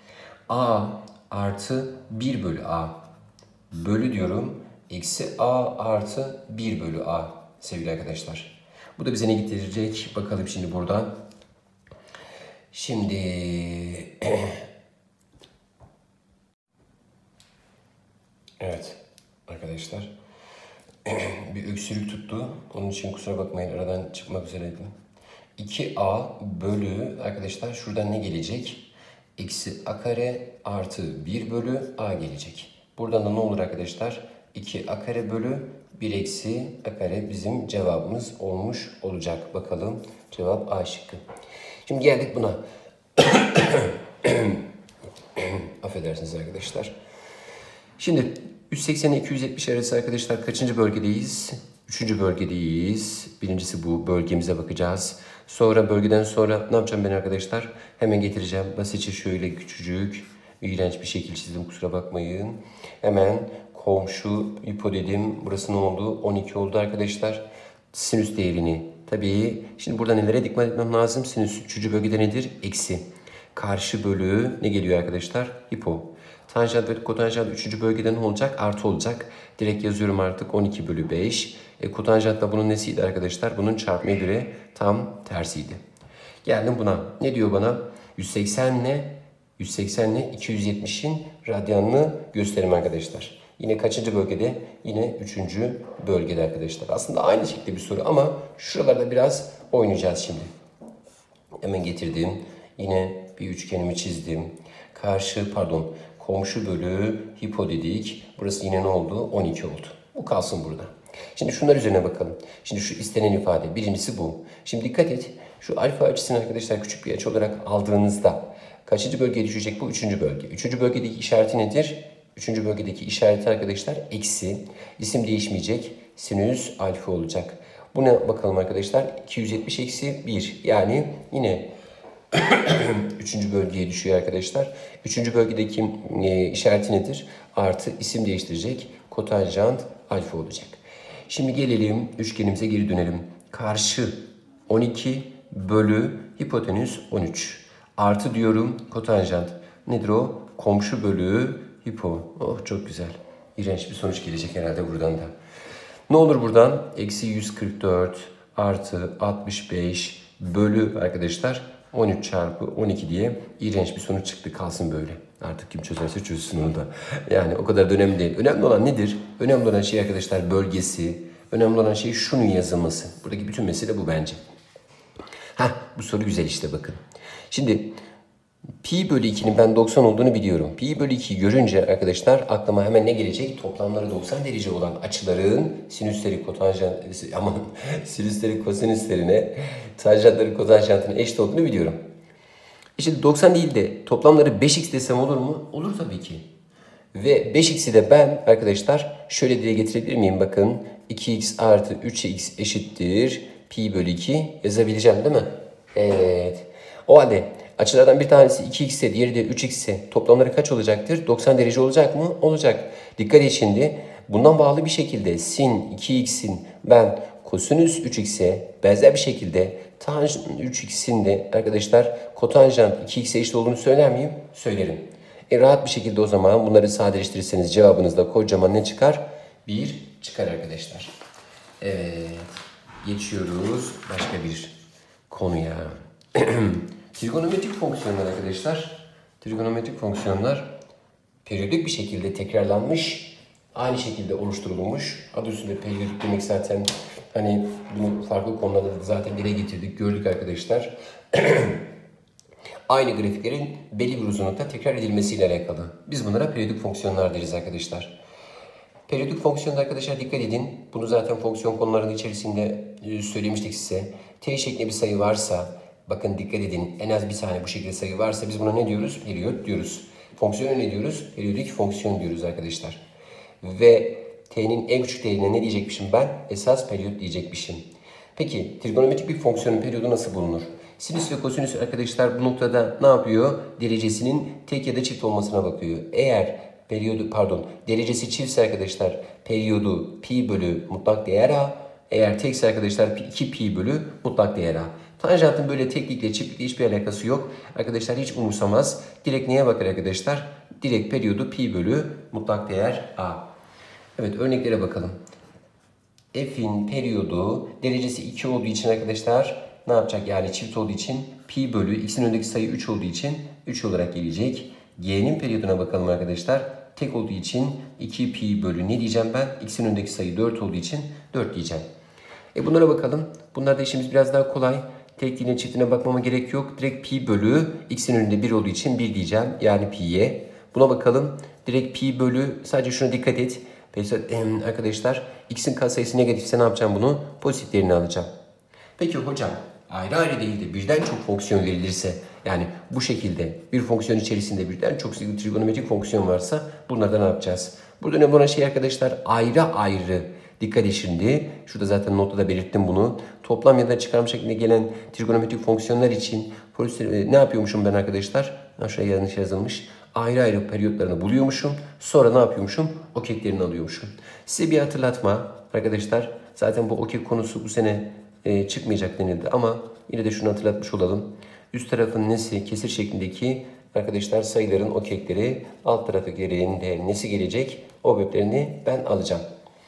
a artı bir bölü a bölü diyorum. Eksi a artı bir bölü a sevgili arkadaşlar. Bu da bize ne getirecek? Bakalım şimdi buradan. Şimdi evet arkadaşlar bir öksürük tuttu. Onun için kusura bakmayın, aradan çıkmak üzereydim. iki a bölü arkadaşlar şuradan ne gelecek? Eksi a kare artı bir bölü a gelecek. Buradan da ne olur arkadaşlar? iki a kare bölü bir eksi a kare bizim cevabımız olmuş olacak. Bakalım cevap A şıkkı. Şimdi geldik buna. Affedersiniz arkadaşlar. Şimdi yüz seksen ile iki yüz yetmiş arası arkadaşlar kaçıncı bölgedeyiz? Üçüncü bölgedeyiz. Birincisi bu, bölgemize bakacağız. Sonra bölgeden sonra ne yapacağım ben arkadaşlar? Hemen getireceğim. Basitçe şöyle küçücük, iğrenç bir şekil çizdim, kusura bakmayın. Hemen komşu hipo dedim. Burası ne oldu? on iki oldu arkadaşlar. Sinüs değerini. Tabii şimdi burada nelere dikkat etmem lazım? Sinüs üçüncü bölgede nedir? Eksi. Karşı bölü ne geliyor arkadaşlar? Hipo. Tanjant ve kotanjant üçüncü bölgede ne olacak? Artı olacak. Direkt yazıyorum artık on iki bölü beş. E, kotanjant da bunun nesiydi arkadaşlar? Bunun çarpmaya göre tam tersiydi. Geldim buna. Ne diyor bana? yüz seksen ile yüz seksen ile iki yüz yetmişin radyanını gösterim arkadaşlar. Yine kaçıncı bölgede? Yine üçüncü bölgede arkadaşlar. Aslında aynı şekilde bir soru ama şuralarda biraz oynayacağız şimdi. Hemen getirdim. Yine bir üçgenimi çizdim. Karşı pardon komşu bölü hipo dedik. Burası yine ne oldu? on iki oldu. Bu kalsın burada. Şimdi şunlar üzerine bakalım. Şimdi şu istenen ifade. Birincisi bu. Şimdi dikkat et. Şu alfa açısını arkadaşlar küçük bir açı olarak aldığınızda kaçıncı bölgeye düşecek bu? Üçüncü bölge. Üçüncü bölgedeki işareti nedir? Üçüncü bölgedeki işareti arkadaşlar eksi. İsim değişmeyecek. Sinüs alfa olacak. Buna bakalım arkadaşlar. iki yüz yetmiş eksi bir. Yani yine üçüncü bölgeye düşüyor arkadaşlar. Üçüncü bölgedeki e, işareti nedir? Artı, isim değiştirecek. Kotanjant alfa olacak. Şimdi gelelim üçgenimize, geri dönelim. Karşı on iki bölü hipotenüs on üç. Artı diyorum kotanjant. Nedir o? Komşu bölü hipo. Oh çok güzel. İğrenç bir sonuç gelecek herhalde buradan da. Ne olur buradan? Eksi yüz kırk dört artı altmış beş bölü arkadaşlar on üç çarpı on iki diye iğrenç bir sonuç çıktı, kalsın böyle. Artık kim çözerse çözsün onu da. Yani o kadar da önemli değil. Önemli olan nedir? Önemli olan şey arkadaşlar bölgesi. Önemli olan şey şunun yazılması. Buradaki bütün mesele bu bence. Heh, bu soru güzel işte, bakın. Şimdi pi bölü ikinin ben doksan olduğunu biliyorum. Pi bölü ikiyi görünce arkadaşlar aklıma hemen ne gelecek? Toplamları doksan derece olan açıların sinüsleri kotanjant, aman sinüsleri kosinüslerine, tanjantları kotanjantına eşit olduğunu biliyorum. İşte doksan değil de toplamları beş x desem olur mu? Olur tabii ki. Ve beş x'i de ben arkadaşlar şöyle dile getirebilir miyim? Bakın iki x artı üç x eşittir pi bölü iki yazabileceğim değil mi? Evet. O halde açılardan bir tanesi iki x ise diğeri de üç x ise toplamları kaç olacaktır? doksan derece olacak mı? Olacak. Dikkat et şimdi. Bundan bağlı bir şekilde sin iki x'in ben kosinüs üç x'e benzer bir şekilde tanjant üç x'in de arkadaşlar kotanjant iki x'e eşit olduğunu söyler miyim? Söylerim. E rahat bir şekilde o zaman bunları sadeleştirirseniz cevabınızda kocaman ne çıkar? bir çıkar arkadaşlar. Evet. Geçiyoruz başka bir konuya. Trigonometrik fonksiyonlar arkadaşlar. Trigonometrik fonksiyonlar periyodik bir şekilde tekrarlanmış, aynı şekilde oluşturulmuş. Adı üstünde periyodik demek zaten, hani bunu farklı konularda da zaten dile getirdik, gördük arkadaşlar. Aynı grafiklerin belli bir uzunlukta tekrar edilmesiyle alakalı. Biz bunlara periyodik fonksiyonlar deriz arkadaşlar. Periyodik fonksiyonda arkadaşlar dikkat edin. Bunu zaten fonksiyon konularının içerisinde söylemiştik size. T şeklinde bir sayı varsa, bakın dikkat edin, en az bir tane bu şekilde sayı varsa biz buna ne diyoruz? Periyot diyoruz. Fonksiyona ne diyoruz? Periyodik fonksiyon diyoruz arkadaşlar. Ve t'nin en küçük değerine ne diyecekmişim ben? Esas periyot diyecekmişim. Peki trigonometrik bir fonksiyonun periyodu nasıl bulunur? Sinüs ve kosinüs arkadaşlar bu noktada ne yapıyor? Derecesinin tek ya da çift olmasına bakıyor. Eğer periyodu pardon derecesi çiftse arkadaşlar periyodu pi bölü mutlak değer a. Eğer tekse arkadaşlar iki pi bölü mutlak değer a. Tanjantın böyle teklikle çiftlikle hiçbir alakası yok. Arkadaşlar hiç umursamaz. Direkt neye bakar arkadaşlar? Direkt periyodu pi bölü mutlak değer a. Evet, örneklere bakalım. F'in periyodu derecesi iki olduğu için arkadaşlar ne yapacak? Yani çift olduğu için pi bölü x'in önündeki sayı üç olduğu için üç olarak gelecek. G'nin periyoduna bakalım arkadaşlar. Tek olduğu için iki pi bölü ne diyeceğim ben? X'in önündeki sayı dört olduğu için dört diyeceğim. E bunlara bakalım. Bunlarda işimiz biraz daha kolay. Tekliğine çiftine bakmama gerek yok. Direkt pi bölü x'in önünde bir olduğu için bir diyeceğim. Yani pi'ye. Buna bakalım. Direkt pi bölü, sadece şuna dikkat et. Arkadaşlar x'in katsayısı negatifse ne yapacağım bunu? Pozitif değerini alacağım. Peki hocam ayrı ayrı değil de birden çok fonksiyon verilirse, yani bu şekilde bir fonksiyon içerisinde birden çok trigonometrik fonksiyon varsa bunlarda ne yapacağız? Burada önemli olan şey arkadaşlar ayrı ayrı. Dikkat et şimdi. Şurada zaten notta da belirttim bunu. Toplam ya da çıkarım şeklinde gelen trigonometrik fonksiyonlar için ne yapıyormuşum ben arkadaşlar? Aşağıya yanlış yazılmış. Ayrı ayrı periyotlarını buluyormuşum. Sonra ne yapıyormuşum? Okeklerini alıyormuşum. Size bir hatırlatma arkadaşlar. Zaten bu okek konusu bu sene e, çıkmayacak denildi ama yine de şunu hatırlatmış olalım. Üst tarafın nesi kesir şeklindeki arkadaşlar sayıların okekleri, alt taraftakilerin de nesi gelecek? O böplerini ben alacağım.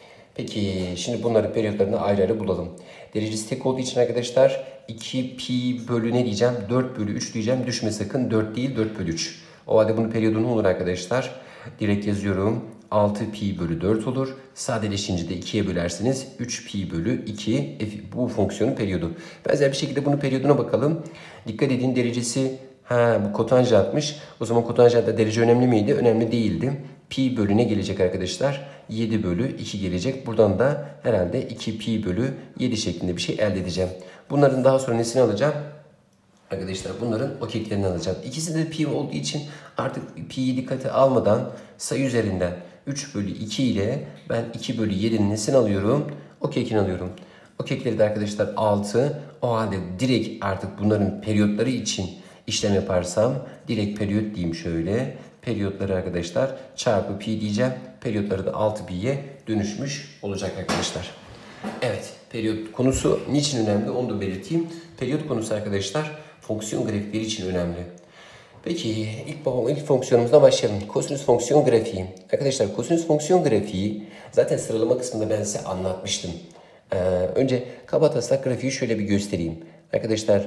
Peki şimdi bunları periyotlarını ayrı ayrı bulalım. Derecesi tek olduğu için arkadaşlar iki pi bölü ne diyeceğim? dört bölü üç diyeceğim. Düşme sakın, dört değil dört bölü üç. O halde bunun periyodu ne olur arkadaşlar? Direkt yazıyorum. altı pi bölü dört olur. Sadeleşince de ikiye bölersiniz. üç pi bölü iki bu fonksiyonun periyodu. Benzer bir şekilde bunun periyoduna bakalım. Dikkat edin, derecesi ha bu kotanjantmış. O zaman kotanjantta derece önemli miydi? Önemli değildi. Pi bölü ne gelecek arkadaşlar? yedi bölü iki gelecek. Buradan da herhalde iki pi bölü yedi şeklinde bir şey elde edeceğim. Bunların daha sonra nesini alacağım? Arkadaşlar bunların okeklerini alacağım. İkisi de pi olduğu için artık pi'yi dikkate almadan sayı üzerinden üç bölü iki ile ben iki bölü yedi'nin nesini alıyorum? Okekini alıyorum. Okekleri de arkadaşlar altı. O halde direkt artık bunların periyotları için işlem yaparsam direkt periyot diyeyim şöyle. Periyotları arkadaşlar çarpı pi diyeceğim. Periyotları da altı pi'ye dönüşmüş olacak arkadaşlar. Evet, periyot konusu niçin önemli onu da belirteyim. Periyot konusu arkadaşlar fonksiyon grafikleri için önemli. Peki ilk, ilk fonksiyonumuzdan başlayalım. Kosinüs fonksiyon grafiği. Arkadaşlar kosinüs fonksiyon grafiği zaten sıralama kısmında ben size anlatmıştım. Ee, önce kabataslak grafiği şöyle bir göstereyim. Arkadaşlar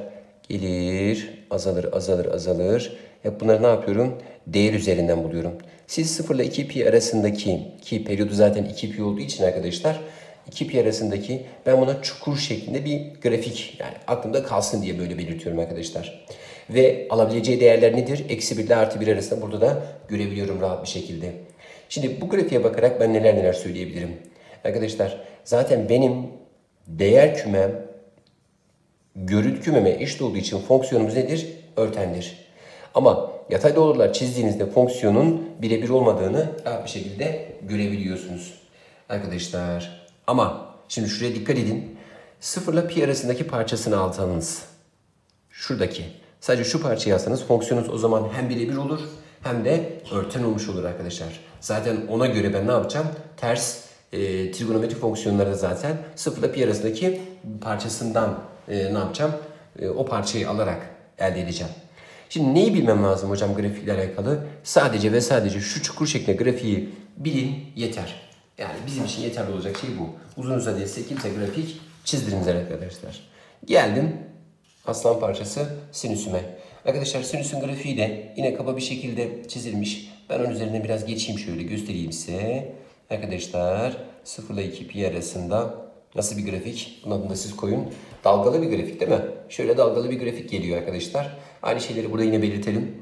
gelir, azalır, azalır, azalır. Hep bunları ne yapıyorum? Değer üzerinden buluyorum. Siz sıfır ile iki pi arasındaki, ki periyodu zaten iki pi olduğu için arkadaşlar, iki pi arasındaki, ben buna çukur şeklinde bir grafik, yani aklımda kalsın diye böyle belirtiyorum arkadaşlar. Ve alabileceği değerler nedir? Eksi bir ile artı bir arasında burada da görebiliyorum rahat bir şekilde. Şimdi bu grafiğe bakarak ben neler neler söyleyebilirim. Arkadaşlar zaten benim değer kümem görüntü kümeme eşit olduğu için fonksiyonumuz nedir? Örtendir. Ama yatay doğrular çizdiğinizde fonksiyonun birebir olmadığını rahat bir şekilde görebiliyorsunuz. Arkadaşlar ama şimdi şuraya dikkat edin. sıfır ile pi arasındaki parçasını alsanız, şuradaki sadece şu parçayı alsanız fonksiyonunuz o zaman hem birebir olur hem de örten olmuş olur arkadaşlar. Zaten ona göre ben ne yapacağım? Ters e, trigonometrik fonksiyonları da zaten sıfır ile pi arasındaki parçasından e, ne yapacağım? E, o parçayı alarak elde edeceğim. Şimdi neyi bilmem lazım hocam grafikle alakalı? Sadece ve sadece şu çukur şeklinde grafiği bilin yeter. Yani bizim için yeterli olacak şey bu. Uzun uzadıya ise kimse grafik çizdiriniz arkadaşlar. Geldim aslan parçası sinüsüme. Arkadaşlar sinüsün grafiği de yine kaba bir şekilde çizilmiş. Ben onun üzerine biraz geçeyim, şöyle göstereyim size. Arkadaşlar sıfır ile iki pi arasında nasıl bir grafik? Bunun adını da siz koyun. Dalgalı bir grafik değil mi? Şöyle dalgalı bir grafik geliyor arkadaşlar. Aynı şeyleri burada yine belirtelim.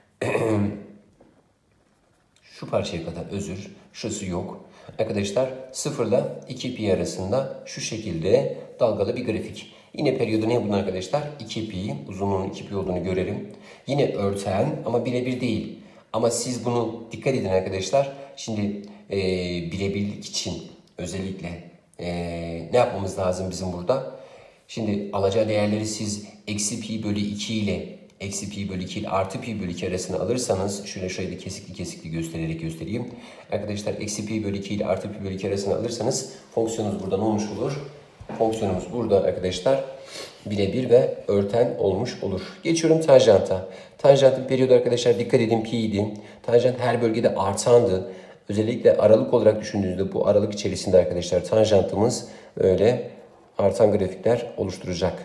Şu parçaya kadar özür. Şurası yok. Arkadaşlar sıfır ile iki pi arasında şu şekilde dalgalı bir grafik. Yine periyodu ne bunun arkadaşlar? iki pi. Uzunluğunun iki pi olduğunu görelim. Yine örten ama birebir değil. Ama siz bunu dikkat edin arkadaşlar. Şimdi e, birebirlik için özellikle e, ne yapmamız lazım bizim burada? Şimdi alacağı değerleri siz eksi pi bölü iki ile eksi pi bölü iki ile artı pi bölü iki arasını alırsanız, şöyle şurayı da kesikli kesikli göstererek göstereyim. Arkadaşlar eksi pi bölü iki ile artı pi bölü iki arasını alırsanız fonksiyonunuz burada ne olmuş olur? Fonksiyonumuz burada arkadaşlar birebir ve örten olmuş olur. Geçiyorum tanjanta. Tanjantın periyodu arkadaşlar dikkat edin pi'ydi. Tanjant her bölgede artandı. Özellikle aralık olarak düşündüğünüzde bu aralık içerisinde arkadaşlar tanjantımız böyle artan grafikler oluşturacak.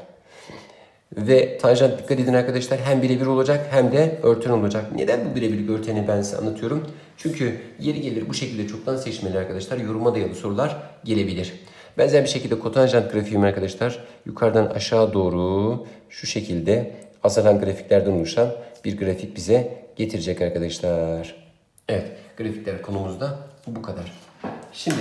Ve tanjant dikkat edin arkadaşlar hem birebir olacak hem de örten olacak. Neden bu birebirlik örteni ben size anlatıyorum? Çünkü yeri gelir bu şekilde çoktan seçmeli arkadaşlar yoruma dayalı sorular gelebilir. Benzer bir şekilde kotanjant grafiğim arkadaşlar yukarıdan aşağı doğru şu şekilde azalan grafiklerden oluşan bir grafik bize getirecek arkadaşlar. Evet, grafikler konumuzda bu kadar. Şimdi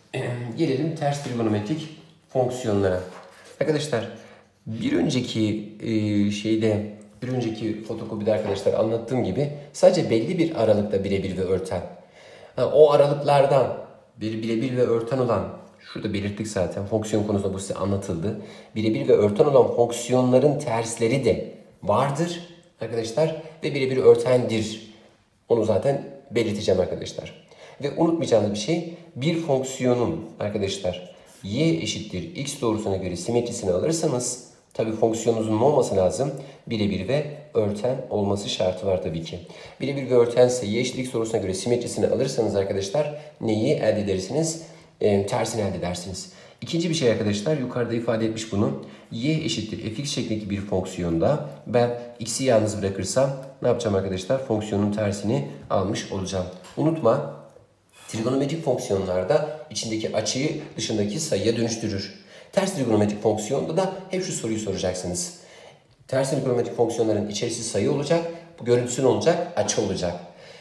gelelim ters trigonometrik fonksiyonlara. Arkadaşlar bir önceki e, şeyde bir önceki fotokopide arkadaşlar anlattığım gibi sadece belli bir aralıkta birebir ve örten. Ha, o aralıklardan bir birebir ve örten olan, şurada belirttik zaten fonksiyon konusunda bu size anlatıldı. Birebir ve örten olan fonksiyonların tersleri de vardır arkadaşlar ve birebir örtendir. Onu zaten belirteceğim arkadaşlar. Ve unutmayacağınız bir şey, bir fonksiyonun arkadaşlar y eşittir x doğrusuna göre simetrisini alırsanız tabii fonksiyonunuzun ne olması lazım? Birebir ve örten olması şartı var tabii ki. Birebir ve örtense y eşittir x doğrusuna göre simetrisini alırsanız arkadaşlar neyi elde edersiniz? E, tersini elde edersiniz. İkinci bir şey arkadaşlar yukarıda ifade etmiş bunu. Y eşittir fx şeklindeki bir fonksiyonda ben x'i yalnız bırakırsam ne yapacağım arkadaşlar? Fonksiyonun tersini almış olacağım. Unutma, trigonometrik fonksiyonlarda içindeki açıyı dışındaki sayıya dönüştürür. Ters trigonometrik fonksiyonda da hep şu soruyu soracaksınız. Ters trigonometrik fonksiyonların içerisi sayı olacak, bu görüntüsü ne olacak? Açı olacak.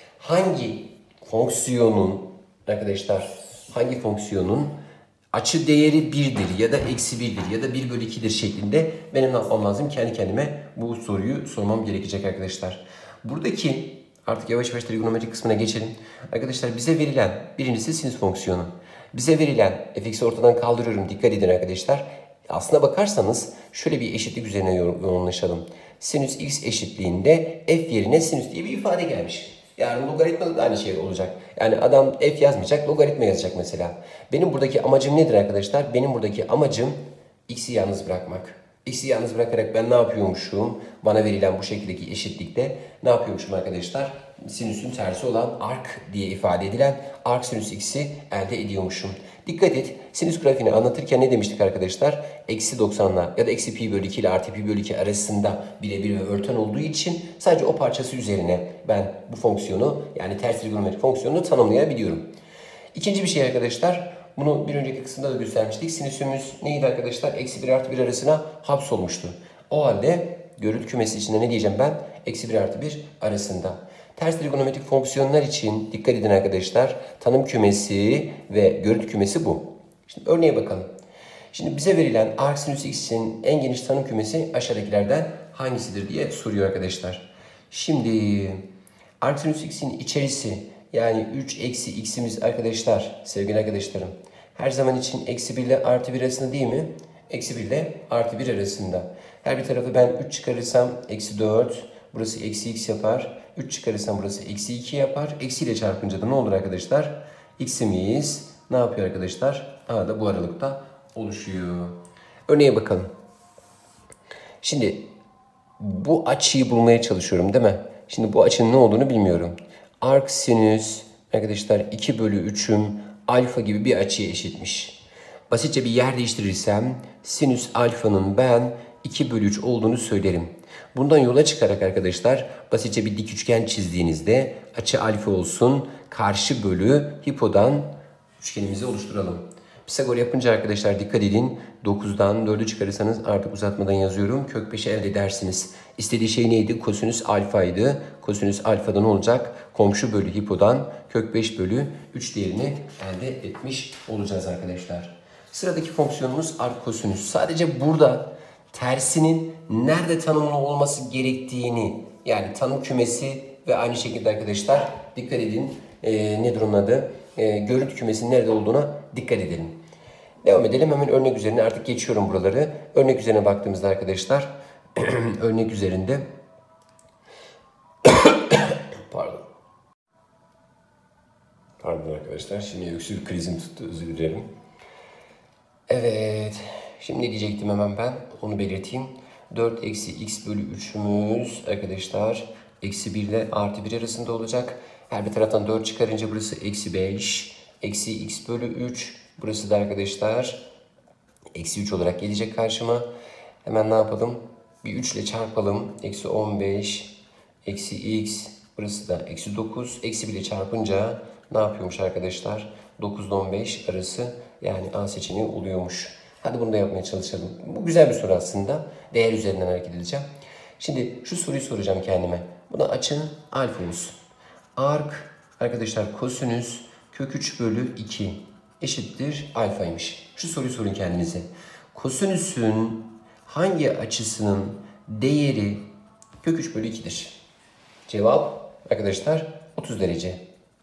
Hangi fonksiyonun arkadaşlar hangi fonksiyonun açı değeri birdir ya da eksi birdir ya da bir bölü ikidir şeklinde benim ne yapmam lazım? Kendi kendime bu soruyu sormam gerekecek arkadaşlar. Buradaki artık yavaş yavaş trigonometrik kısmına geçelim. Arkadaşlar bize verilen birincisi sinüs fonksiyonu. Bize verilen fx'i ortadan kaldırıyorum. Dikkat edin arkadaşlar. Aslına bakarsanız şöyle bir eşitlik üzerine yoğunlaşalım. Sinüs x eşitliğinde f yerine sinüs diye bir ifade gelmiş. Yani logaritma da aynı şey olacak. Yani adam f yazmayacak, logaritma yazacak mesela. Benim buradaki amacım nedir arkadaşlar? Benim buradaki amacım x'i yalnız bırakmak. X'i yalnız bırakarak ben ne yapıyormuşum? Bana verilen bu şekildeki eşitlikte ne yapıyormuşum arkadaşlar? Sinüsün tersi olan arc diye ifade edilen arc sinüs x'i elde ediyormuşum. Dikkat et, sinüs grafiğini anlatırken ne demiştik arkadaşlar? Eksi doksanla ya da eksi pi bölü iki ile artı pi bölü iki arasında birebir ve örten olduğu için sadece o parçası üzerine ben bu fonksiyonu, yani ters trigonometri fonksiyonunu tanımlayabiliyorum. İkinci bir şey arkadaşlar, bunu bir önceki kısımda da göstermiştik. Sinüsümüz neydi arkadaşlar? Eksi bir artı bir arasına hapsolmuştu. O halde görüntü kümesi içinde ne diyeceğim ben? Eksi bir artı bir arasında. Ters trigonometrik fonksiyonlar için dikkat edin arkadaşlar. Tanım kümesi ve görüntü kümesi bu. Şimdi örneğe bakalım. Şimdi bize verilen arc sinüs x'in en geniş tanım kümesi aşağıdakilerden hangisidir diye soruyor arkadaşlar. Şimdi arc sinüs x'in içerisi, yani üç eksi x'imiz arkadaşlar, sevgili arkadaşlarım, her zaman için eksi bir ile artı bir arasında değil mi? Eksi bir ile artı bir arasında. Her bir tarafı ben üç çıkarırsam eksi dört, burası eksi x yapar. üç çıkarırsam burası eksi iki yapar. Eksi ile çarpınca da ne olur arkadaşlar? X'imiz ne yapıyor arkadaşlar? A da bu aralıkta oluşuyor. Örneğe bakalım. Şimdi bu açıyı bulmaya çalışıyorum değil mi? Şimdi bu açının ne olduğunu bilmiyorum. Arc sinüs arkadaşlar iki bölü üçüm alfa gibi bir açıya eşitmiş. Basitçe bir yer değiştirirsem sinüs alfanın ben iki bölü üç olduğunu söylerim. Bundan yola çıkarak arkadaşlar basitçe bir dik üçgen çizdiğinizde açı alfa olsun, karşı bölü hipodan üçgenimizi oluşturalım. Pisagor yapınca arkadaşlar dikkat edin, dokuzdan dördü çıkarırsanız artık uzatmadan yazıyorum, kök beşi elde edersiniz. İstediği şey neydi? Kosinüs alfaydı. Kosinüs alfada ne olacak? Komşu bölü hipodan kök beş bölü üç değerini elde etmiş olacağız arkadaşlar. Sıradaki fonksiyonumuz arc kosinüs. Sadece burada tersinin nerede tanımlı olması gerektiğini, yani tanım kümesi ve aynı şekilde arkadaşlar dikkat edin, e, nedir onun adı? E, görüntü kümesinin nerede olduğuna dikkat edelim. Devam edelim, hemen örnek üzerine artık geçiyorum buraları. Örnek üzerine baktığımızda arkadaşlar örnek üzerinde pardon pardon arkadaşlar, şimdi öksürük krizim tuttu, özür dilerim. Evet, şimdi ne diyecektim hemen ben onu belirteyim. dört eksi x bölü üçümüz arkadaşlar eksi bir ile artı bir arasında olacak. Her bir taraftan dört çıkarınca burası eksi beş. Eksi x bölü üç. Burası da arkadaşlar eksi üç olarak gelecek karşıma. Hemen ne yapalım? Bir üç ile çarpalım. Eksi on beş. Eksi x. Burası da eksi dokuz. Eksi bir ile çarpınca ne yapıyormuş arkadaşlar? dokuz ile on beş arası, yani A seçeneği oluyormuş. Hadi bunu da yapmaya çalışalım. Bu güzel bir soru aslında. Değer üzerinden hareket edeceğim. Şimdi şu soruyu soracağım kendime. Buna açın alfa olsun. Arc arkadaşlar kosinüs kök üç bölü iki eşittir alfaymış. Şu soruyu sorun kendinize. Kosinüsün hangi açısının değeri kök üç bölü iki'dir? Cevap arkadaşlar otuz derece.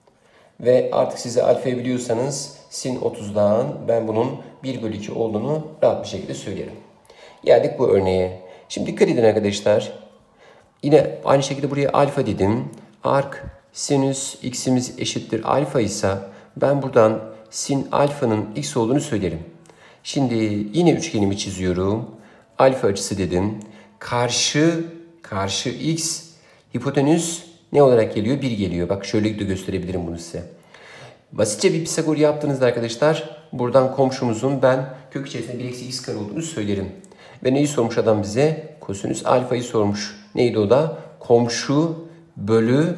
Ve artık size alfayı biliyorsanız sin otuzdan ben bunun bir bölü iki olduğunu rahat bir şekilde söylerim. Geldik bu örneğe. Şimdi dikkat edin arkadaşlar. Yine aynı şekilde buraya alfa dedim. Arc sinüs x'imiz eşittir alfa ise ben buradan sin alfanın x olduğunu söylerim. Şimdi yine üçgenimi çiziyorum. Alfa açısı dedim. Karşı karşı x hipotenüs ne olarak geliyor? bir geliyor. Bak şöyle de gösterebilirim bunu size. Basitçe bir Pisagor yaptığınızda arkadaşlar buradan komşumuzun ben kök içerisinde bir eksi x kare olduğunu söylerim. Ve neyi sormuş adam bize? Kosinüs alfayı sormuş. Neydi o da? Komşu bölü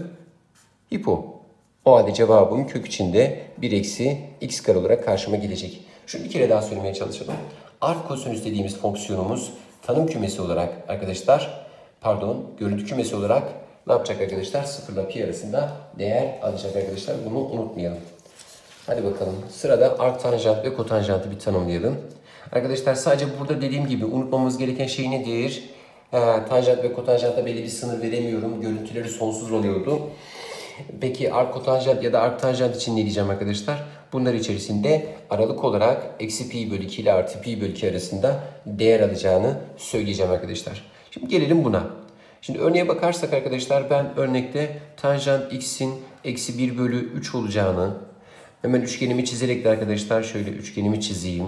hipo. O halde cevabım kök içinde bir eksi x kare olarak karşıma gelecek. Şunu bir kere daha söylemeye çalışalım. Arc kosinüs dediğimiz fonksiyonumuz tanım kümesi olarak arkadaşlar, pardon görüntü kümesi olarak ne yapacak arkadaşlar? sıfır ile pi arasında değer alacak arkadaşlar. Bunu unutmayalım. Hadi bakalım. Sırada arc tanjant ve kotanjantı bir tanımlayalım. Arkadaşlar sadece burada dediğim gibi unutmamız gereken şey nedir? Ee, tanjant ve kotanjanta belli bir sınır veremiyorum. Görüntüleri sonsuz oluyordu. Peki arc kotanjant ya da arc tanjant için ne diyeceğim arkadaşlar? Bunlar içerisinde aralık olarak eksi pi bölü iki ile artı pi bölü iki arasında değer alacağını söyleyeceğim arkadaşlar. Şimdi gelelim buna. Şimdi örneğe bakarsak arkadaşlar ben örnekte tanjant x'in eksi bir bölü üç olacağını, hemen üçgenimi çizerek de arkadaşlar şöyle üçgenimi çizeyim.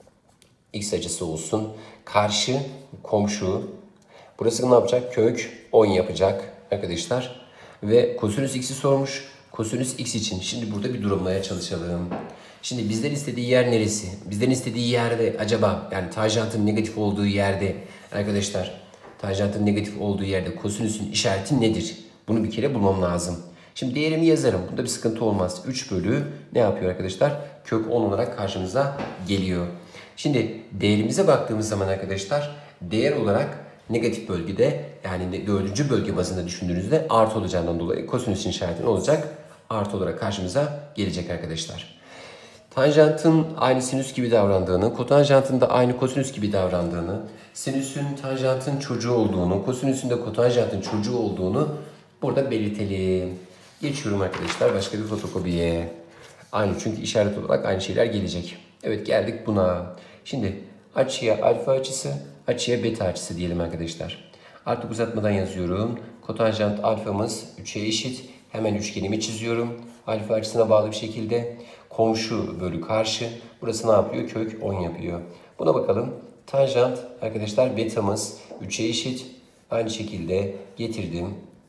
X açısı olsun. Karşı komşu. Burası ne yapacak? Kök on yapacak arkadaşlar. Ve kosinüs x'i sormuş. Kosinüs x için. Şimdi burada bir durumlamaya çalışalım. Şimdi bizden istediği yer neresi? Bizden istediği yerde acaba, yani tanjantın negatif olduğu yerde arkadaşlar, tanjantın negatif olduğu yerde kosinüsün işareti nedir? Bunu bir kere bulmam lazım. Şimdi değerimi yazarım. Bunda bir sıkıntı olmaz. üç bölü ne yapıyor arkadaşlar? Kök on olarak karşımıza geliyor. Şimdi değerimize baktığımız zaman arkadaşlar, değer olarak negatif bölgede, yani dördüncü bölge bazında düşündüğünüzde artı olacağından dolayı kosinüsün işareti ne olacak? Artı olarak karşımıza gelecek arkadaşlar. Tanjantın aynı sinüs gibi davrandığını, kotanjantın da aynı kosinüs gibi davrandığını, sinüsün tanjantın çocuğu olduğunu, kosinüsün de kotanjantın çocuğu olduğunu burada belirtelim. Geçiyorum arkadaşlar başka bir fotokopiye. Aynı, çünkü işaret olarak aynı şeyler gelecek. Evet, geldik buna. Şimdi açıya alfa açısı, açıya beta açısı diyelim arkadaşlar. Artık uzatmadan yazıyorum. Kotanjant alfamız üçe eşit. Hemen üçgenimi çiziyorum. Alfa açısına bağlı bir şekilde. Komşu bölü karşı. Burası ne yapıyor? Kök on yapıyor. Buna bakalım. Tanjant arkadaşlar betamız üçe eşit. Aynı şekilde getirdim.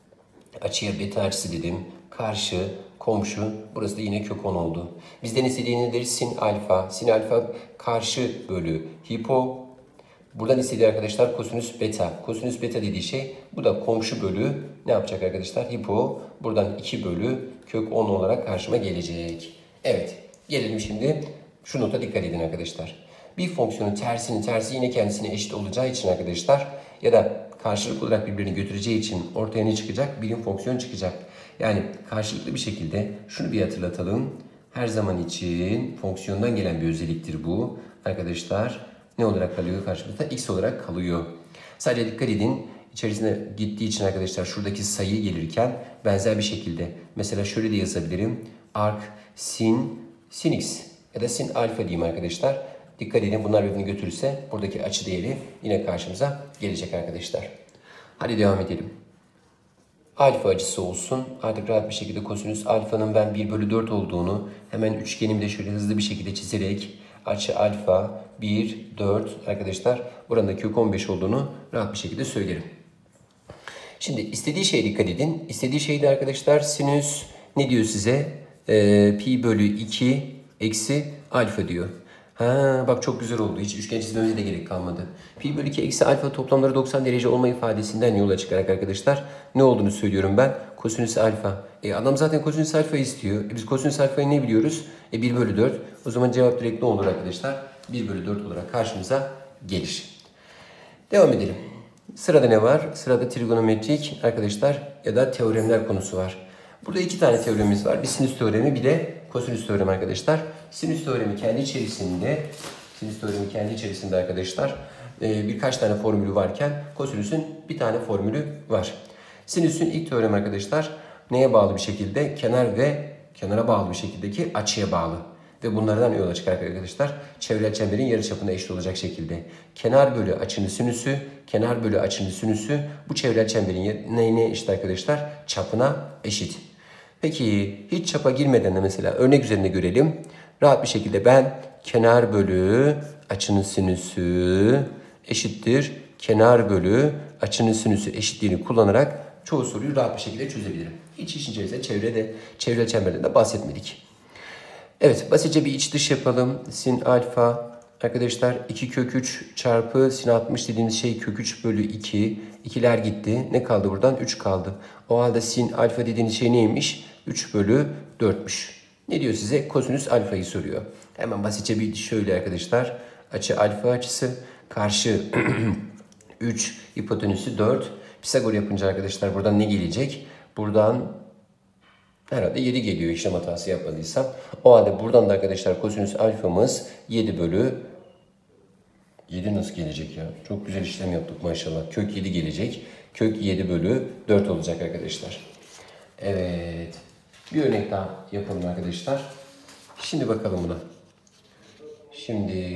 Açıya beta açısı dedim. Karşı, komşu. Burası da yine kök on oldu. Bizden istediği nedir? Sin alfa. Sin alfa karşı bölü hipo. Buradan istediği arkadaşlar kosinüs beta. Kosinüs beta dediği şey, bu da komşu bölü ne yapacak arkadaşlar? Hipo. Buradan iki bölü kök on olarak karşıma gelecek. Evet. Gelelim şimdi. Şu nota dikkat edin arkadaşlar. Bir fonksiyonun tersinin tersi yine kendisine eşit olacağı için arkadaşlar, ya da karşılıklı olarak birbirini götüreceği için ortaya ne çıkacak? Birim fonksiyon çıkacak. Yani karşılıklı bir şekilde şunu bir hatırlatalım. Her zaman için fonksiyondan gelen bir özelliktir bu. Arkadaşlar ne olarak kalıyor karşımızda? X olarak kalıyor. Sadece dikkat edin. İçerisine gittiği için arkadaşlar şuradaki sayı gelirken benzer bir şekilde. Mesela şöyle de yazabilirim. Arc sin, sin x ya da sin alfa diyeyim arkadaşlar. Dikkat edin, bunlar birbirini götürürse buradaki açı değeri yine karşımıza gelecek arkadaşlar. Hadi devam edelim. Alfa açısı olsun. Artık rahat bir şekilde kosinüs alfanın ben bir bölü dört olduğunu hemen üçgenimi de şöyle hızlı bir şekilde çizerek açı alfa bir, dört arkadaşlar. Buranın da kök on beş olduğunu rahat bir şekilde söylerim. Şimdi istediği şeye dikkat edin. İstediği şey de arkadaşlar sinüs ne diyor size? Ee, pi bölü iki eksi alfa diyor. Ha, bak çok güzel oldu. Hiç üçgen çizmemize de gerek kalmadı. Pi bölü iki eksi alfa toplamları doksan derece olma ifadesinden yola çıkarak arkadaşlar ne olduğunu söylüyorum ben. Kosinüs alfa. E, adam zaten kosinüs alfa istiyor. E, biz kosinüs alfayı ne biliyoruz? E, bir bölü dört. O zaman cevap direkt ne olur arkadaşlar? bir bölü dört olarak karşımıza gelir. Devam edelim. Sırada ne var? Sırada trigonometrik arkadaşlar ya da teoremler konusu var. Burada iki tane teoremimiz var. Bir sinüs teoremi, bir de kosinüs teoremi arkadaşlar. Sinüs teoremi kendi içerisinde, sinüs teoremi kendi içerisinde arkadaşlar birkaç tane formülü varken kosinüsün bir tane formülü var. Sinüsün ilk teoremi arkadaşlar neye bağlı bir şekilde? Kenar ve kenara bağlı bir şekildeki açıya bağlı. Ve bunlardan yola çıkarak arkadaşlar çevrel çemberin yarıçapına eşit olacak şekilde kenar bölü açının sinüsü, kenar bölü açının sinüsü bu çevrel çemberin neyine eşit arkadaşlar? Çapına eşit. Peki hiç çapa girmeden de mesela örnek üzerinde görelim. Rahat bir şekilde ben kenar bölü açının sinüsü eşittir kenar bölü açının sinüsü eşitliğini kullanarak çoğu soruyu rahat bir şekilde çözebilirim. Hiç işin içerisinde çevrede, çevrel çemberden de bahsetmedik. Evet, basitçe bir iç dış yapalım. Sin alfa arkadaşlar iki kök üç çarpı sin altmış dediğimiz şey kök üç bölü iki. ikiler gitti. Ne kaldı buradan? üç kaldı. O halde sin alfa dediğiniz şey neymiş? üç bölü dörtmüş. Ne diyor size? Kosinüs alfayı soruyor. Hemen basitçe bir şöyle arkadaşlar. Açı alfa açısı. Karşı üç, hipotenüsü dört. Pisagor yapınca arkadaşlar buradan ne gelecek? Buradan herhalde yedi geliyor işlem hatası yapmadıysam. O halde buradan da arkadaşlar kosinüs alfamız yedi bölü yedi nasıl gelecek ya? Çok güzel işlem yaptık maşallah. Kök yedi gelecek. Kök yedi bölü dört olacak arkadaşlar. Evet. Bir örnek daha yapalım arkadaşlar. Şimdi bakalım buna. Şimdi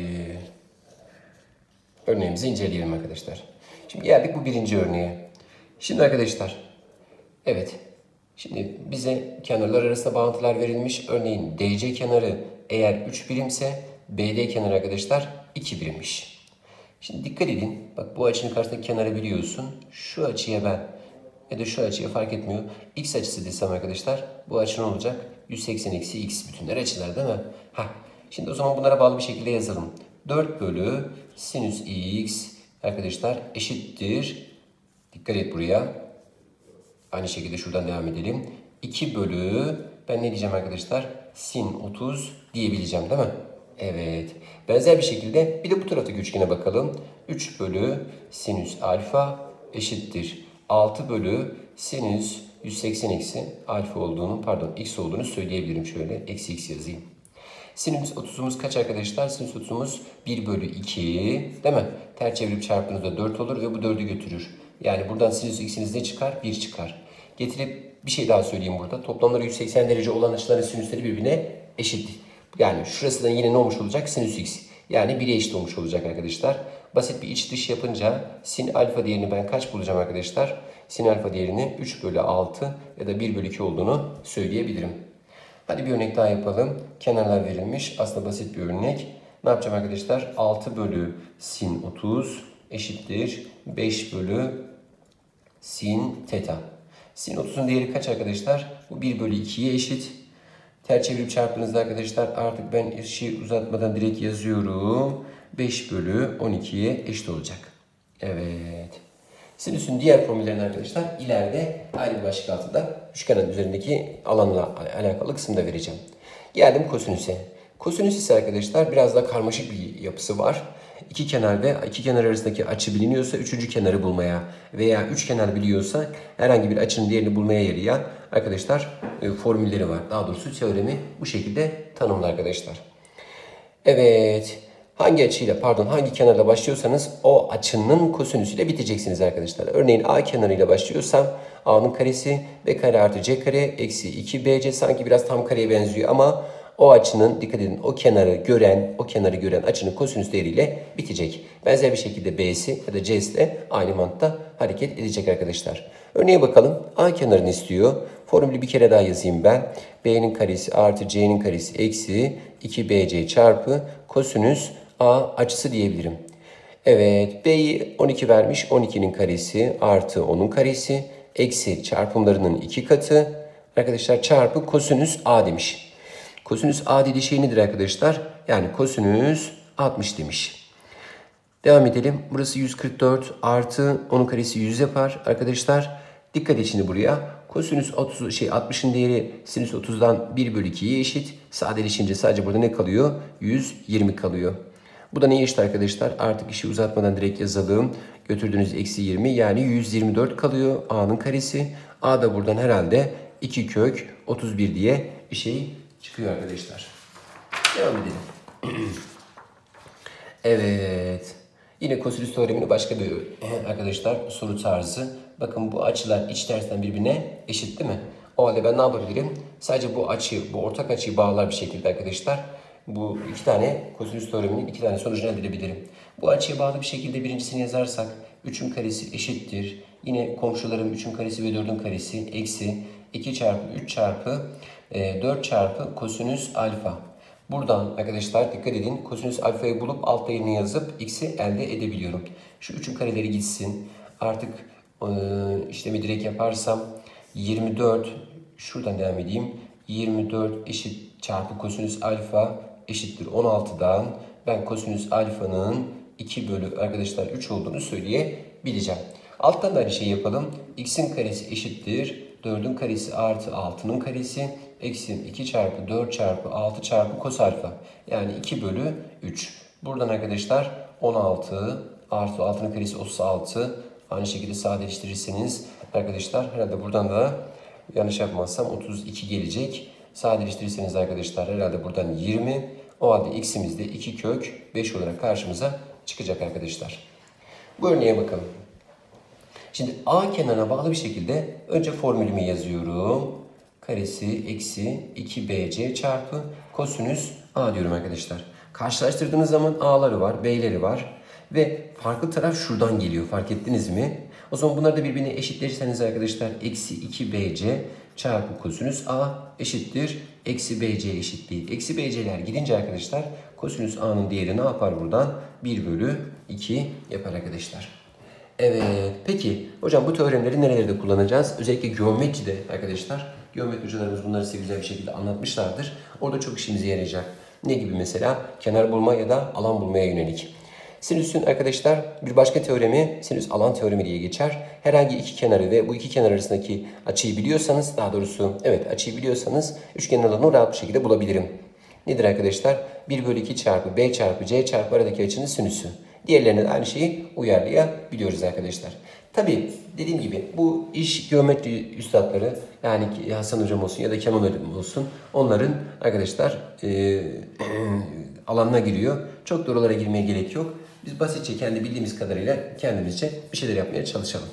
örneğimizi inceleyelim arkadaşlar. Şimdi geldik bu birinci örneğe. Şimdi arkadaşlar. Evet. Şimdi bize kenarlar arasında bağıntılar verilmiş. Örneğin D C kenarı eğer üç birimse B D kenarı arkadaşlar iki birimmiş. Şimdi dikkat edin. Bak bu açının karşısındaki kenarı biliyorsun. Şu açıya ben ya da şu açıya fark etmiyor. X açısı desem arkadaşlar bu açı ne olacak? yüz seksen eksi x bütünler açılar değil mi? Heh. Şimdi o zaman bunlara bağlı bir şekilde yazalım. dört bölü sinüs x arkadaşlar eşittir. Dikkat et buraya. Aynı şekilde şuradan devam edelim. iki bölü ben ne diyeceğim arkadaşlar? Sin otuz diyebileceğim değil mi? Evet. Benzer bir şekilde bir de bu taraftaki üçgene bakalım. üç bölü sinüs alfa eşittir. altı bölü sinüs yüz seksen eksi alfa olduğunu pardon x olduğunu söyleyebilirim. Şöyle eksi x yazayım. Sinüs otuzumuz kaç arkadaşlar? Sinüs otuzumuz bir bölü iki değil mi? Ters çevirip çarptığınızda dört olur ve bu dördü götürür. Yani buradan sinüs x'iniz ne çıkar? bir çıkar. Getirip bir şey daha söyleyeyim burada. Toplamları yüz seksen derece olan açıların sinüsleri birbirine eşit. Yani şurası da yine ne olmuş olacak? Sinüs x. Yani bire eşit olmuş olacak arkadaşlar. Basit bir iç dış yapınca sin alfa değerini ben kaç bulacağım arkadaşlar? Sin alfa değerini üç bölü altı ya da bir bölü iki olduğunu söyleyebilirim. Hadi bir örnek daha yapalım. Kenarlar verilmiş. Aslında basit bir örnek. Ne yapacağım arkadaşlar? altı bölü sin otuz eşittir. beş bölü sin teta. Sin otuzun değeri kaç arkadaşlar? Bu bir bölü ikiye eşit. Ters çevirip çarptığınızda arkadaşlar artık ben işi uzatmadan direkt yazıyorum. beş bölü on ikiye eşit olacak. Evet. Sinüsün diğer formüllerini arkadaşlar ileride ayrı bir başlık altında üçgenin üzerindeki alanla alakalı kısımda vereceğim. Geldim kosinüse. Kosinüs ise arkadaşlar biraz daha karmaşık bir yapısı var. İki kenar ve iki kenar arasındaki açı biliniyorsa üçüncü kenarı bulmaya veya üç kenar biliyorsa herhangi bir açının değerini bulmaya yarayan arkadaşlar e, formülleri var. Daha doğrusu teoremi bu şekilde tanımlı arkadaşlar. Evet. Hangi açıyla pardon hangi kenarla başlıyorsanız o açının kosinüsüyle biteceksiniz arkadaşlar. Örneğin A kenarıyla başlıyorsam A'nın karesi B kare artı C kare eksi iki B C sanki biraz tam kareye benziyor ama o açının dikkat edin o kenarı gören o kenarı gören açının kosinüs değeriyle bitecek. Benzer bir şekilde B'si ya da C'si de aynı mantıkta hareket edecek arkadaşlar. Örneğe bakalım. A kenarını istiyor. Formülü bir kere daha yazayım ben. B'nin karesi artı C'nin karesi eksi iki B C çarpı kosinüs A açısı diyebilirim. Evet, B'yi on iki vermiş. on ikinin karesi artı onun karesi eksi çarpımlarının iki katı. Arkadaşlar çarpı kosinüs A demiş. Kosinüs A dediği şey nedir arkadaşlar? Yani kosinüs altmış demiş. Devam edelim. Burası yüz kırk dört artı onun karesi yüz yapar arkadaşlar. Dikkat et şimdi buraya. Kosinüs otuz şey altmışın değeri sinüs otuzdan bir bölü ikiye eşit. Sadeleşince sadece burada ne kalıyor? yüz yirmi kalıyor. Bu da neye eşit arkadaşlar? Artık işi uzatmadan direkt yazalım. Götürdüğünüz eksi yirmi yani yüz yirmi dört kalıyor A'nın karesi. A da buradan herhalde iki kök otuz bir diye bir şey çıkıyor arkadaşlar. Devam edelim. Evet. Yine kosinüs teoremini başka bir arkadaşlar soru tarzı. Bakın bu açılar iç tersten birbirine eşit değil mi? O halde ben ne yapabilirim? Sadece bu açı, bu ortak açıyı bağlar bir şekilde arkadaşlar. Bu iki tane kosinüs teoreminin iki tane sonucunu elde edebilirim. Bu açıya bağlı bir şekilde birincisini yazarsak üçün karesi eşittir. Yine komşularım üçün karesi ve dördün karesi eksi iki çarpı üç çarpı dört çarpı kosinüs alfa. Buradan arkadaşlar dikkat edin kosinüs alfayı bulup alt değerini yazıp x'i elde edebiliyorum. Şu üçün kareleri gitsin. Artık e, işlemi direkt yaparsam yirmi dört şuradan devam edeyim. yirmi dört eşit çarpı kosinüs alfa eşittir on altıdan ben kosinüs alfanın iki bölü arkadaşlar üç olduğunu söyleyebileceğim. Alttan da aynı şeyi yapalım. X'in karesi eşittir dördün karesi artı altının karesi eksi iki çarpı dört çarpı altı çarpı kos alfa. Yani iki bölü üç. Buradan arkadaşlar on altı artı altının karesi otuz altı. Aynı şekilde sadeleştirirseniz arkadaşlar herhalde buradan da yanlış yapmazsam otuz iki gelecek. Sadeleştirirseniz arkadaşlar herhalde buradan yirmi. O halde x'imiz de iki kök beş olarak karşımıza çıkacak arkadaşlar. Bu örneğe bakalım. Şimdi A kenarına bağlı bir şekilde önce formülümü yazıyorum. Karesi eksi iki B C çarpı kosinüs A diyorum arkadaşlar. Karşılaştırdığınız zaman A'ları var, B'leri var. Ve farklı taraf şuradan geliyor. Fark ettiniz mi? O zaman bunları da birbirine eşitlerseniz arkadaşlar eksi iki B C çarpı kosinüs A eşittir. Eksi B C eşitliği. Eksi B C'ler gidince arkadaşlar kosinüs A'nın değeri ne yapar buradan? bir bölü iki yapar arkadaşlar. Evet, peki hocam bu teoremleri nerelerde kullanacağız? Özellikle geometride arkadaşlar. Geometri hocalarımız bunları size güzel bir şekilde anlatmışlardır. Orada çok işimize yarayacak. Ne gibi mesela? Kenar bulma ya da alan bulmaya yönelik. Sinüsün arkadaşlar bir başka teoremi sinüs alan teoremi diye geçer. Herhangi iki kenarı ve bu iki kenar arasındaki açıyı biliyorsanız, daha doğrusu evet açıyı biliyorsanız üçgenin alanını rahat bir şekilde bulabilirim. Nedir arkadaşlar? bir bölü iki çarpı b çarpı c çarpı aradaki açının sinüsü. Diğerlerine de aynı şeyi uyarlayabiliyoruz arkadaşlar. Tabii dediğim gibi bu iş geometri üstadları, yani Hasan hocam olsun ya da Kemal hocam olsun, onların arkadaşlar e, alanına giriyor. Çok da oralara girmeye gerek yok. Biz basitçe kendi bildiğimiz kadarıyla kendimizce bir şeyler yapmaya çalışalım.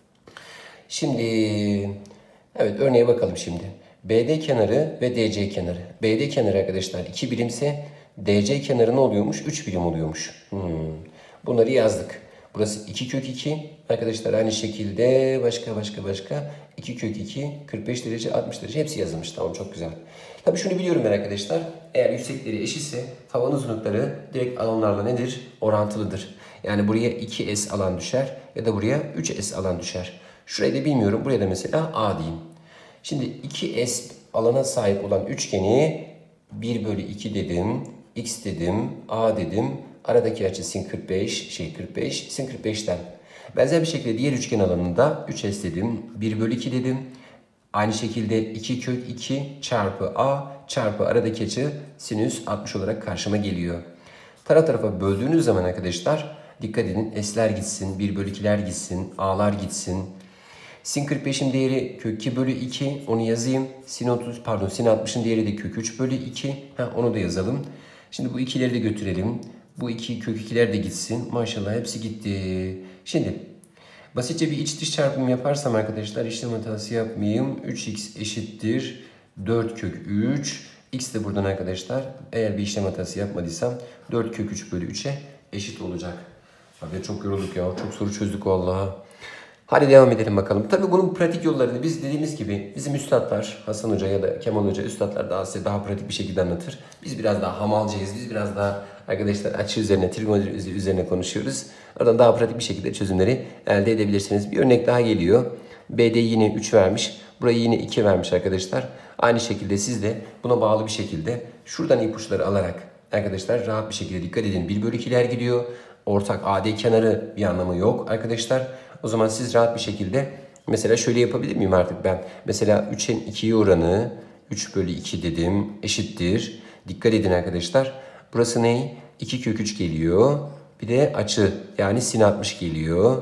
Şimdi evet örneğe bakalım şimdi. B D kenarı ve D C kenarı. B D kenarı arkadaşlar iki birimse D C kenarı ne oluyormuş? üç birim oluyormuş. Hmm. Bunları yazdık. Burası iki kök iki. Arkadaşlar aynı şekilde başka başka başka. iki kök iki, kırk beş derece, altmış derece hepsi yazılmış. Tamam, çok güzel. Tabii şunu biliyorum ben arkadaşlar. Eğer yüksekleri eşitse tavan uzunlukları direkt alanlarla nedir? Orantılıdır. Yani buraya iki S alan düşer ya da buraya üç S alan düşer. Şurayı da bilmiyorum. Buraya da mesela A diyeyim. Şimdi iki S alana sahip olan üçgeni bir bölü iki dedim. X dedim. A dedim. Aradaki açı sin kırk beş, şey kırk beş, sin kırk beşten. Benzer bir şekilde diğer üçgen alanında üç S dedim. bir bölü iki dedim. Aynı şekilde iki kök iki çarpı A çarpı aradaki açı sinüs altmış olarak karşıma geliyor. Taraf tarafa böldüğünüz zaman arkadaşlar dikkat edin, S'ler gitsin, bir bölü ikiler gitsin, A'lar gitsin. Sin kırk beşin değeri kök iki bölü iki, onu yazayım. Sin otuz, pardon sin altmışın değeri de kök üç bölü iki. Ha, onu da yazalım. Şimdi bu ikileri de götürelim. Bu iki kök ikiler de gitsin. Maşallah hepsi gitti. Şimdi basitçe bir iç dış çarpımı yaparsam arkadaşlar, işlem hatası yapmayayım. üç x eşittir dört kök üç. X de buradan arkadaşlar, eğer bir işlem hatası yapmadıysam dört kök üç bölü üçe eşit olacak. Abi çok yorulduk ya. Çok soru çözdük vallahi. Hadi devam edelim bakalım. Tabii bunun pratik yollarını biz dediğimiz gibi bizim üstadlar, Hasan Hoca ya da Kemal Hoca, üstadlar daha size daha pratik bir şekilde anlatır. Biz biraz daha hamalcıyız. Biz biraz daha arkadaşlar açı üzerine, trigonometri üzerine konuşuyoruz. Oradan daha pratik bir şekilde çözümleri elde edebilirsiniz. Bir örnek daha geliyor. B D yine üç vermiş. Burayı yine iki vermiş arkadaşlar. Aynı şekilde siz de buna bağlı bir şekilde şuradan ipuçları alarak arkadaşlar rahat bir şekilde dikkat edin. bir bölü ikiler gidiyor. Ortak A D kenarı bir anlamı yok arkadaşlar. O zaman siz rahat bir şekilde mesela şöyle yapabilir miyim artık ben? Mesela üçün ikiye oranı üç bölü iki dedim, eşittir. Dikkat edin arkadaşlar. Burası ne? iki kök üç geliyor. Bir de açı, yani sin altmış geliyor.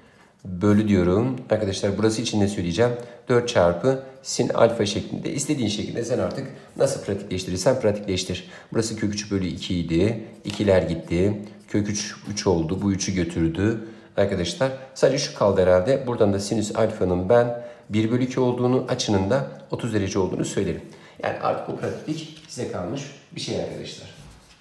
Bölü diyorum. Arkadaşlar burası için ne söyleyeceğim? dört çarpı sin alfa şeklinde. İstediğin şekilde sen artık nasıl pratikleştirirsen pratikleştir. Burası kök üç bölü iki idi. ikiler gitti. Kök üç, üç oldu. Bu üçü götürdü. Arkadaşlar sadece şu kaldı herhalde. Buradan da sinüs alfanın ben bir bölü iki olduğunu, açının da otuz derece olduğunu söylerim. Yani artık o pratiklik size kalmış bir şey arkadaşlar.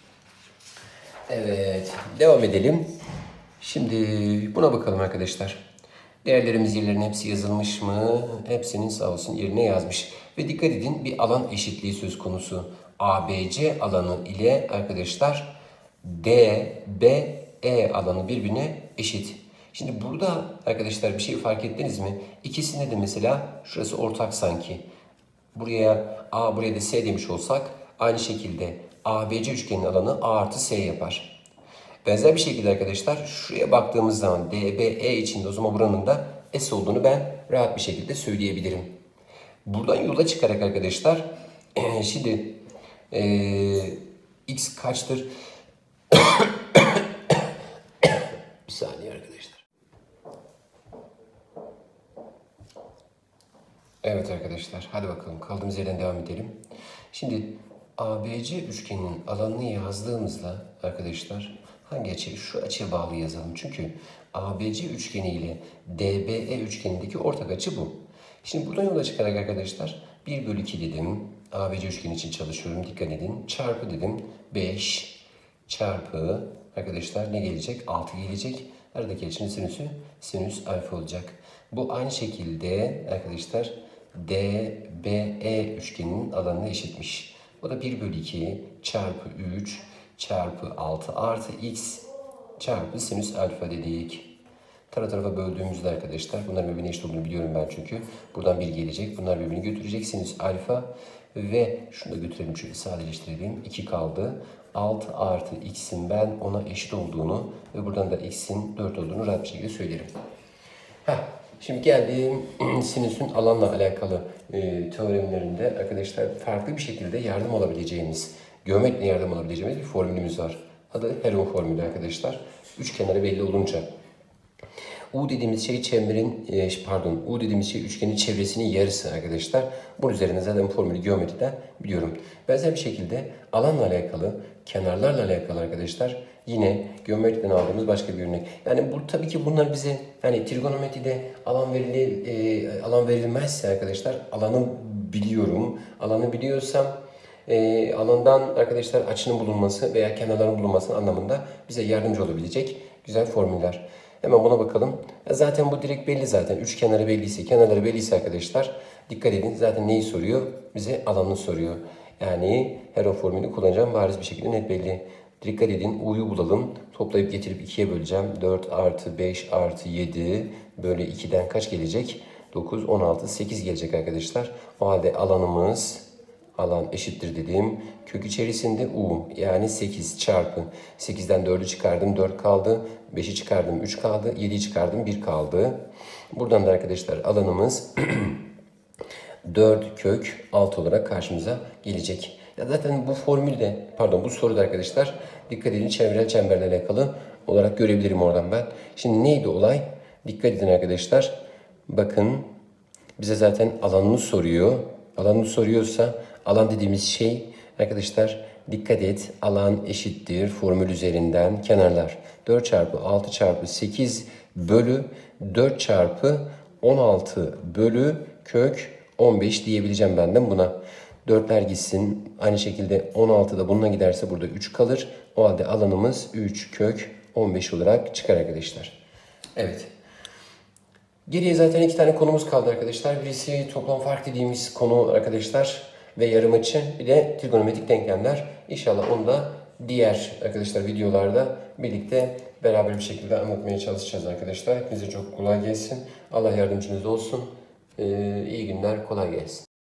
Evet, devam edelim. Şimdi buna bakalım arkadaşlar. Değerlerimiz, yerlerinin hepsi yazılmış mı? Hepsinin sağ olsun yerine yazmış. Ve dikkat edin, bir alan eşitliği söz konusu. A B C alanı ile arkadaşlar D B E alanı birbirine eşit. Şimdi burada arkadaşlar bir şey fark ettiniz mi? İkisinde de mesela şurası ortak sanki. Buraya A, buraya da S demiş olsak aynı şekilde A B C üçgenin alanı A artı S yapar. Benzer bir şekilde arkadaşlar şuraya baktığımız zaman D B E için de o zaman buranın da S olduğunu ben rahat bir şekilde söyleyebilirim. Buradan yola çıkarak arkadaşlar şimdi e, X kaçtır? Bir saniye arkadaşlar. Evet arkadaşlar, hadi bakalım kaldığımız yerden devam edelim. Şimdi A B C üçgeninin alanını yazdığımızda arkadaşlar hangi açı? Şu açıya bağlı yazalım. Çünkü A B C üçgeni ile D B E üçgenindeki ortak açı bu. Şimdi buradan yola çıkarak arkadaşlar bir bölü iki dedim. A B C üçgeni için çalışıyorum. Dikkat edin. Çarpı dedim. beş çarpı arkadaşlar ne gelecek? altı gelecek. Aradaki açının sinüsü sinüs alfa olacak. Bu aynı şekilde arkadaşlar D B E üçgeninin alanına eşitmiş. O da bir bölü iki çarpı üç çarpı altı artı x çarpı sinüs alfa dedik. Tara tarafa böldüğümüzde arkadaşlar, bunların birbirine eşit olduğunu biliyorum ben çünkü. Buradan bir gelecek. Bunlar birbirini götürecek. Sinüs alfa ve şunu da götürelim, şöyle sadeleştirelim. iki kaldı. altı artı x'in ben ona eşit olduğunu ve buradan da x'in dört olduğunu rahat bir şekilde söylerim. Heh, şimdi geldiğim sinüsün alanla alakalı e, teoremlerinde arkadaşlar farklı bir şekilde yardım alabileceğimiz, geometride yardım alabileceğimiz bir formülümüz var. Adı Heron formülü arkadaşlar. Üç kenarı belli olunca. U dediğimiz şey çemberin, e, pardon, U dediğimiz şey üçgenin çevresinin yarısı arkadaşlar. Bunun üzerine zaten formülü geometriden biliyorum. Benzer bir şekilde alanla alakalı, kenarlarla alakalı arkadaşlar yine geometriden aldığımız başka bir örnek. Yani bu tabii ki bunlar bize hani trigonometride alan verili, e, alan verilmezse arkadaşlar alanı biliyorum. Alanı biliyorsam e, alandan arkadaşlar açının bulunması veya kenarların bulunması anlamında bize yardımcı olabilecek güzel formüller. Hemen buna bakalım. Zaten bu direkt belli zaten. Üç kenarı belliyse, kenarları belliyse arkadaşlar dikkat edin. Zaten neyi soruyor? Bize alanını soruyor. Yani Heron formülünü kullanacağım bariz bir şekilde net belli. Dikkat edin. U'yu bulalım. Toplayıp getirip ikiye böleceğim. dört artı beş artı yedi böyle ikiden kaç gelecek? dokuz, on altı, sekiz gelecek arkadaşlar. O halde alanımız alan eşittir dedim. Kök içerisinde U yani sekiz çarpı sekizden dördü çıkardım dört kaldı. beşi çıkardım üç kaldı. yediyi çıkardım bir kaldı. Buradan da arkadaşlar alanımız dört kök altı olarak karşımıza gelecek. Ya zaten bu formülde pardon bu soruda arkadaşlar dikkat edin çevrel çemberle alakalı olarak görebilirim oradan ben. Şimdi neydi olay? Dikkat edin arkadaşlar. Bakın bize zaten alanını soruyor. Alanını soruyorsa alan dediğimiz şey arkadaşlar dikkat et alan eşittir formül üzerinden kenarlar. dört çarpı altı çarpı sekiz bölü dört çarpı on altı bölü kök on beş diyebileceğim benden buna. dörtler gitsin. Aynı şekilde on altı da bununla giderse burada üç kalır. O halde alanımız üç kök on beş olarak çıkar arkadaşlar. Evet. Geriye zaten iki tane konumuz kaldı arkadaşlar. Birisi toplam fark dediğimiz konu arkadaşlar ve yarım açı. Bir de trigonometrik denklemler. İnşallah onu da diğer arkadaşlar videolarda birlikte beraber bir şekilde anlatmaya çalışacağız arkadaşlar. Hepinize çok kolay gelsin. Allah yardımcınız olsun. Ee, iyi günler, kolay gelsin.